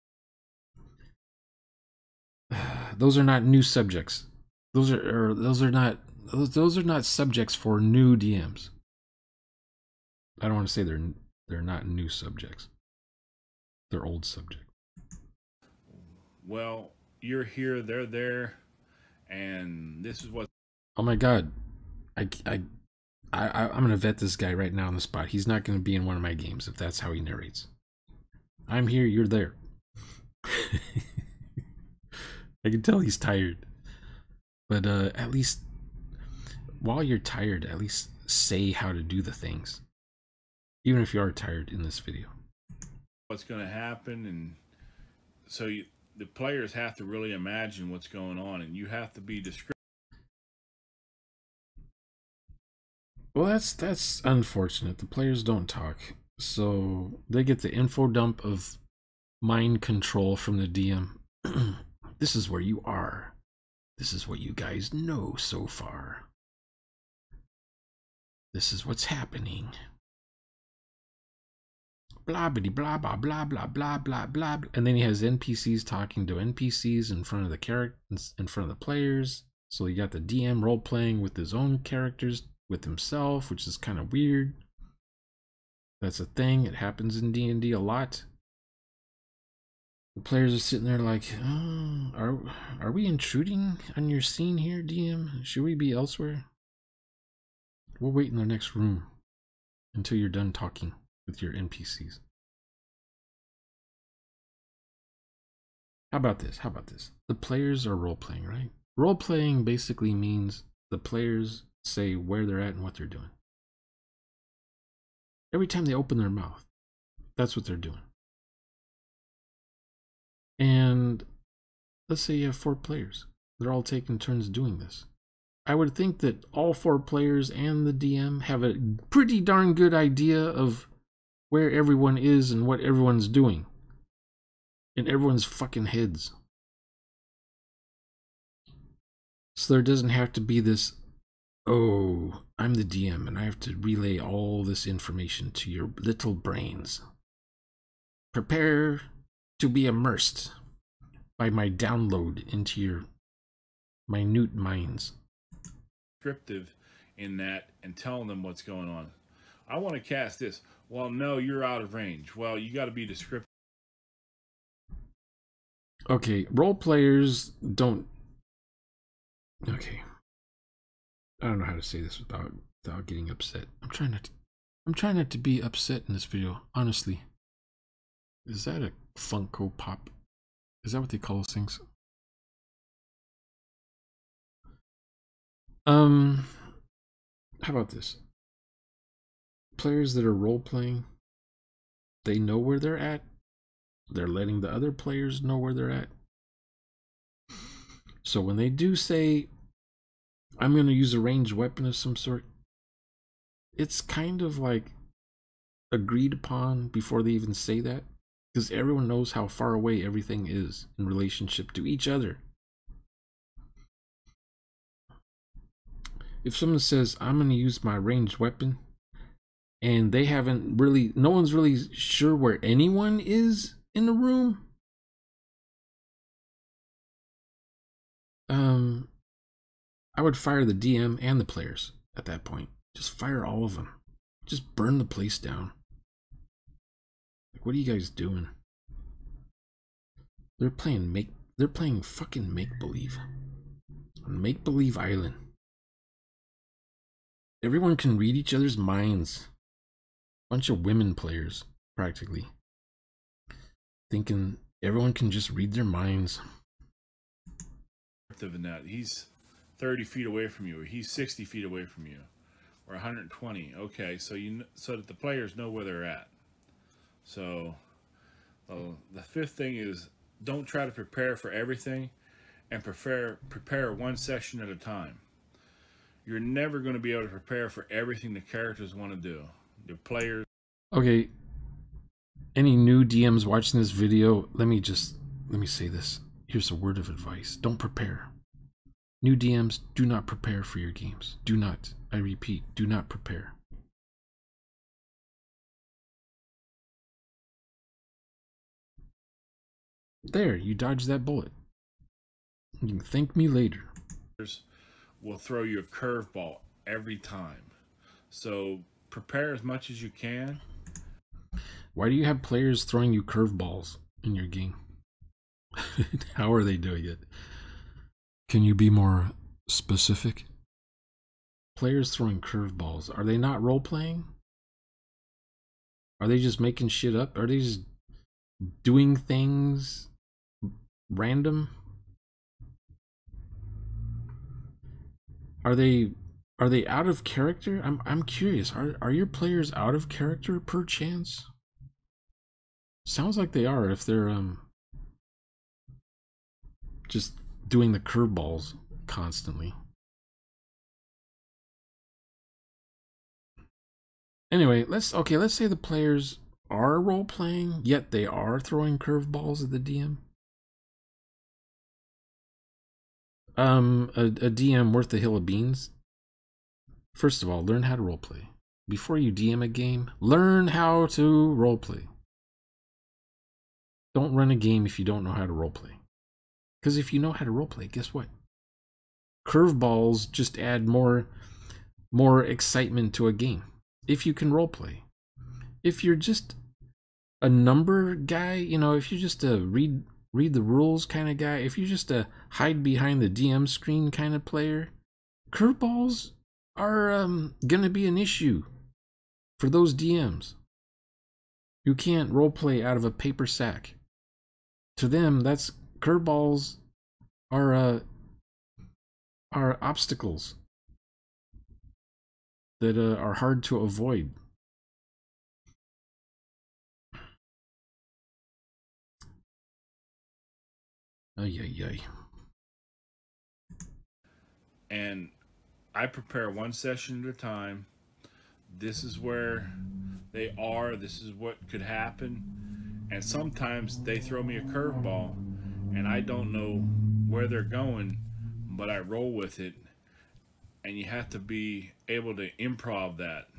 Those are not new subjects. Those are not subjects for new DMs. I don't want to say they're not new subjects. They're old subjects. Well, you're here, they're there, and this is what... Oh my God. I'm going to vet this guy right now on the spot. He's not going to be in one of my games if that's how he narrates. I'm here, you're there. I can tell he's tired. But at least, while you're tired, at least say how to do the things. Even if you are tired in this video. What's going to happen, and so the players have to really imagine what's going on, and you have to be descriptive. Well, that's unfortunate. The players don't talk, so they get the info dump of mind control from the DM. This is where you are. This is what you guys know so far. This is what's happening. Blah blah blah blah blah blah blah blah blah. And then he has NPCs talking to NPCs in front of the characters, in front of the players. So you got the DM role playing with his own characters, with himself, which is kind of weird. That's a thing. It happens in D&D a lot. The players are sitting there like, oh, are we intruding on your scene here, DM? Should we be elsewhere? We'll wait in the next room until you're done talking with your NPCs. How about this? How about this? The players are role-playing, right? Role-playing basically means the players say where they're at and what they're doing. Every time they open their mouth, that's what they're doing. And let's say you have 4 players. They're all taking turns doing this. I would think that all 4 players and the DM have a pretty darn good idea of where everyone is and what everyone's doing in everyone's fucking heads. So there doesn't have to be this, oh, I'm the DM and I have to relay all this information to your little brains. Prepare to be immersed by my download into your minute minds. Descriptive in that and telling them what's going on. I want to cast this. Well, no, you're out of range. Well, you got to be descriptive. Okay, role players don't. Okay, I don't know how to say this without getting upset. I'm trying not to be upset in this video. Honestly, is that a Funko Pop? Is that what they call those things? How about this? Players that are role playing, they know where they're at. They're letting the other players know where they're at. So when they do say, I'm going to use a ranged weapon of some sort, it's kind of like agreed upon before they even say that, because everyone knows how far away everything is in relationship to each other. If someone says, I'm going to use my ranged weapon, and they haven't really, no one's really sure where anyone is in the room, I would fire the DM and the players at that point. Just fire all of them. Just burn the place down. Like, what are you guys doing? They're playing fucking make-believe. On Make-Believe Island. Everyone can read each other's minds. Bunch of women players, practically. Thinking everyone can just read their minds. In that he's 30 feet away from you, or he's 60 feet away from you, or 120. Okay, so so that the players know where they're at. So the fifth thing is, don't try to prepare for everything, and prepare one session at a time. You're never going to be able to prepare for everything the characters want to do. The players. Okay. Any new DMs watching this video, let me say this. Here's a word of advice. Don't prepare. New DMs, do not prepare for your games. Do not. I repeat, do not prepare. There, you dodged that bullet. You can thank me later. Will throw you a curveball every time. So prepare as much as you can. Why do you have players throwing you curveballs in your game? How are they doing it? Can you be more specific? Players throwing curveballs. Are they not role-playing? Are they just making shit up? Are they just doing things random? Are they out of character? I'm curious. Are your players out of character per chance? Sounds like they are if they're just doing the curveballs constantly. Anyway, let's say the players are role playing, yet they are throwing curveballs at the DM. A DM worth a hill of beans. First of all, learn how to role play. Before you DM a game, learn how to role play. Don't run a game if you don't know how to role play. Because if you know how to role play, guess what? Curveballs just add more excitement to a game. If you can role play. If you're just a number guy, you know, if you're just a read the rules kind of guy, if you're just a hide behind the DM screen kind of player, curveballs are gonna be an issue for those DMs. You can't role play out of a paper sack. To them, that's curveballs are obstacles that are hard to avoid. Ay, ay, ay. And I prepare one session at a time. This is where they are. This is what could happen. And sometimes they throw me a curveball, and I don't know where they're going, but I roll with it, and you have to be able to improv that.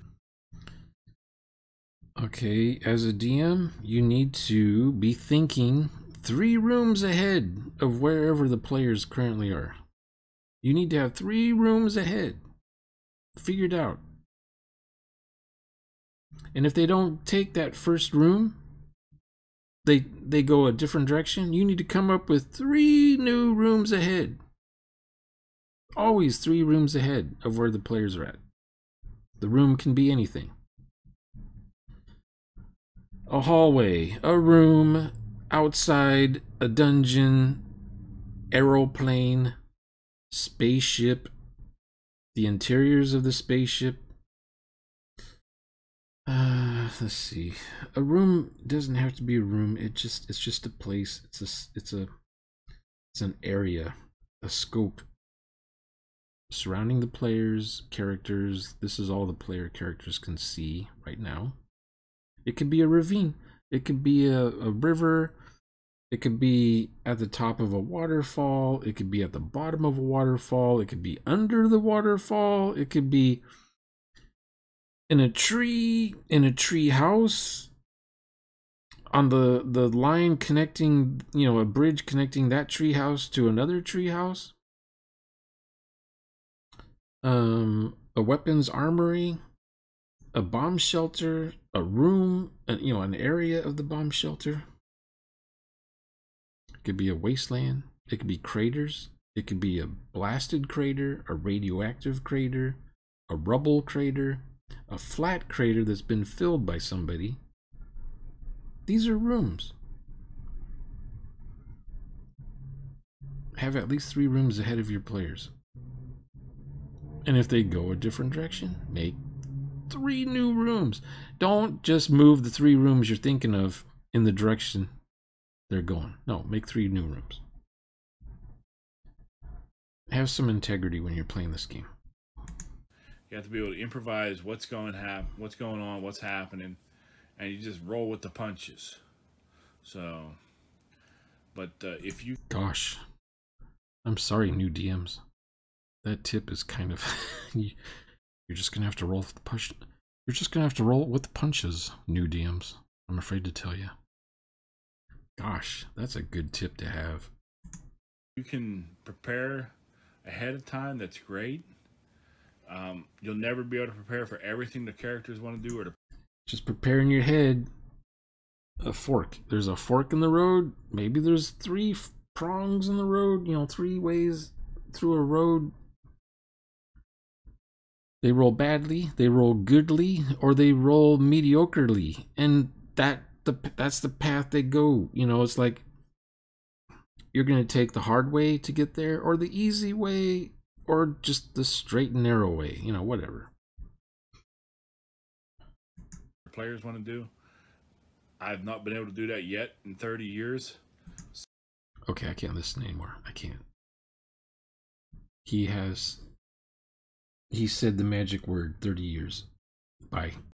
Okay, as a DM, you need to be thinking 3 rooms ahead of wherever the players currently are. You need to have 3 rooms ahead figured out. And if they don't take that first room, they go a different direction, you need to come up with 3 new rooms ahead. Always 3 rooms ahead of where the players are at. The room can be anything. A hallway, a room, outside, a dungeon, aeroplane, spaceship, the interiors of the spaceship. Let's see. A room doesn't have to be a room. It's just a place. It's an area, a scope surrounding the players, characters. This is all the player characters can see right now. It could be a ravine. It could be a river. It could be at the top of a waterfall. It could be at the bottom of a waterfall. It could be under the waterfall. It could be in a tree house, on the line connecting, a bridge connecting that tree house to another tree house. A weapons armory, a bomb shelter, a room, an area of the bomb shelter. It could be a wasteland. It could be craters. It could be a blasted crater, a radioactive crater, a rubble crater, a flat crater that's been filled by somebody. These are rooms. Have at least 3 rooms ahead of your players. And if they go a different direction, make 3 new rooms. Don't just move the 3 rooms you're thinking of in the direction they're going. No, make 3 new rooms. Have some integrity when you're playing this game. You have to be able to improvise what's going on, what's happening, and you just roll with the punches. So, but if you... Gosh, I'm sorry, new DMs. That tip is kind of... You're just going to have to roll with the punch. You're just going to have to roll with the punches, new DMs. I'm afraid to tell you. Gosh, that's a good tip to have. You can prepare ahead of time. That's great. You'll never be able to prepare for everything the characters want to do. Just prepare in your head a fork. There's a fork in the road. Maybe there's 3 prongs in the road. 3 ways through a road. They roll badly, they roll goodly, or they roll mediocrely, and that's the path they go. It's like you're gonna take the hard way to get there, or the easy way, or just the straight and narrow way. Whatever. Players want to do. I've not been able to do that yet in 30 years. Okay, I can't listen anymore. I can't. He said the magic word 30 years. Bye.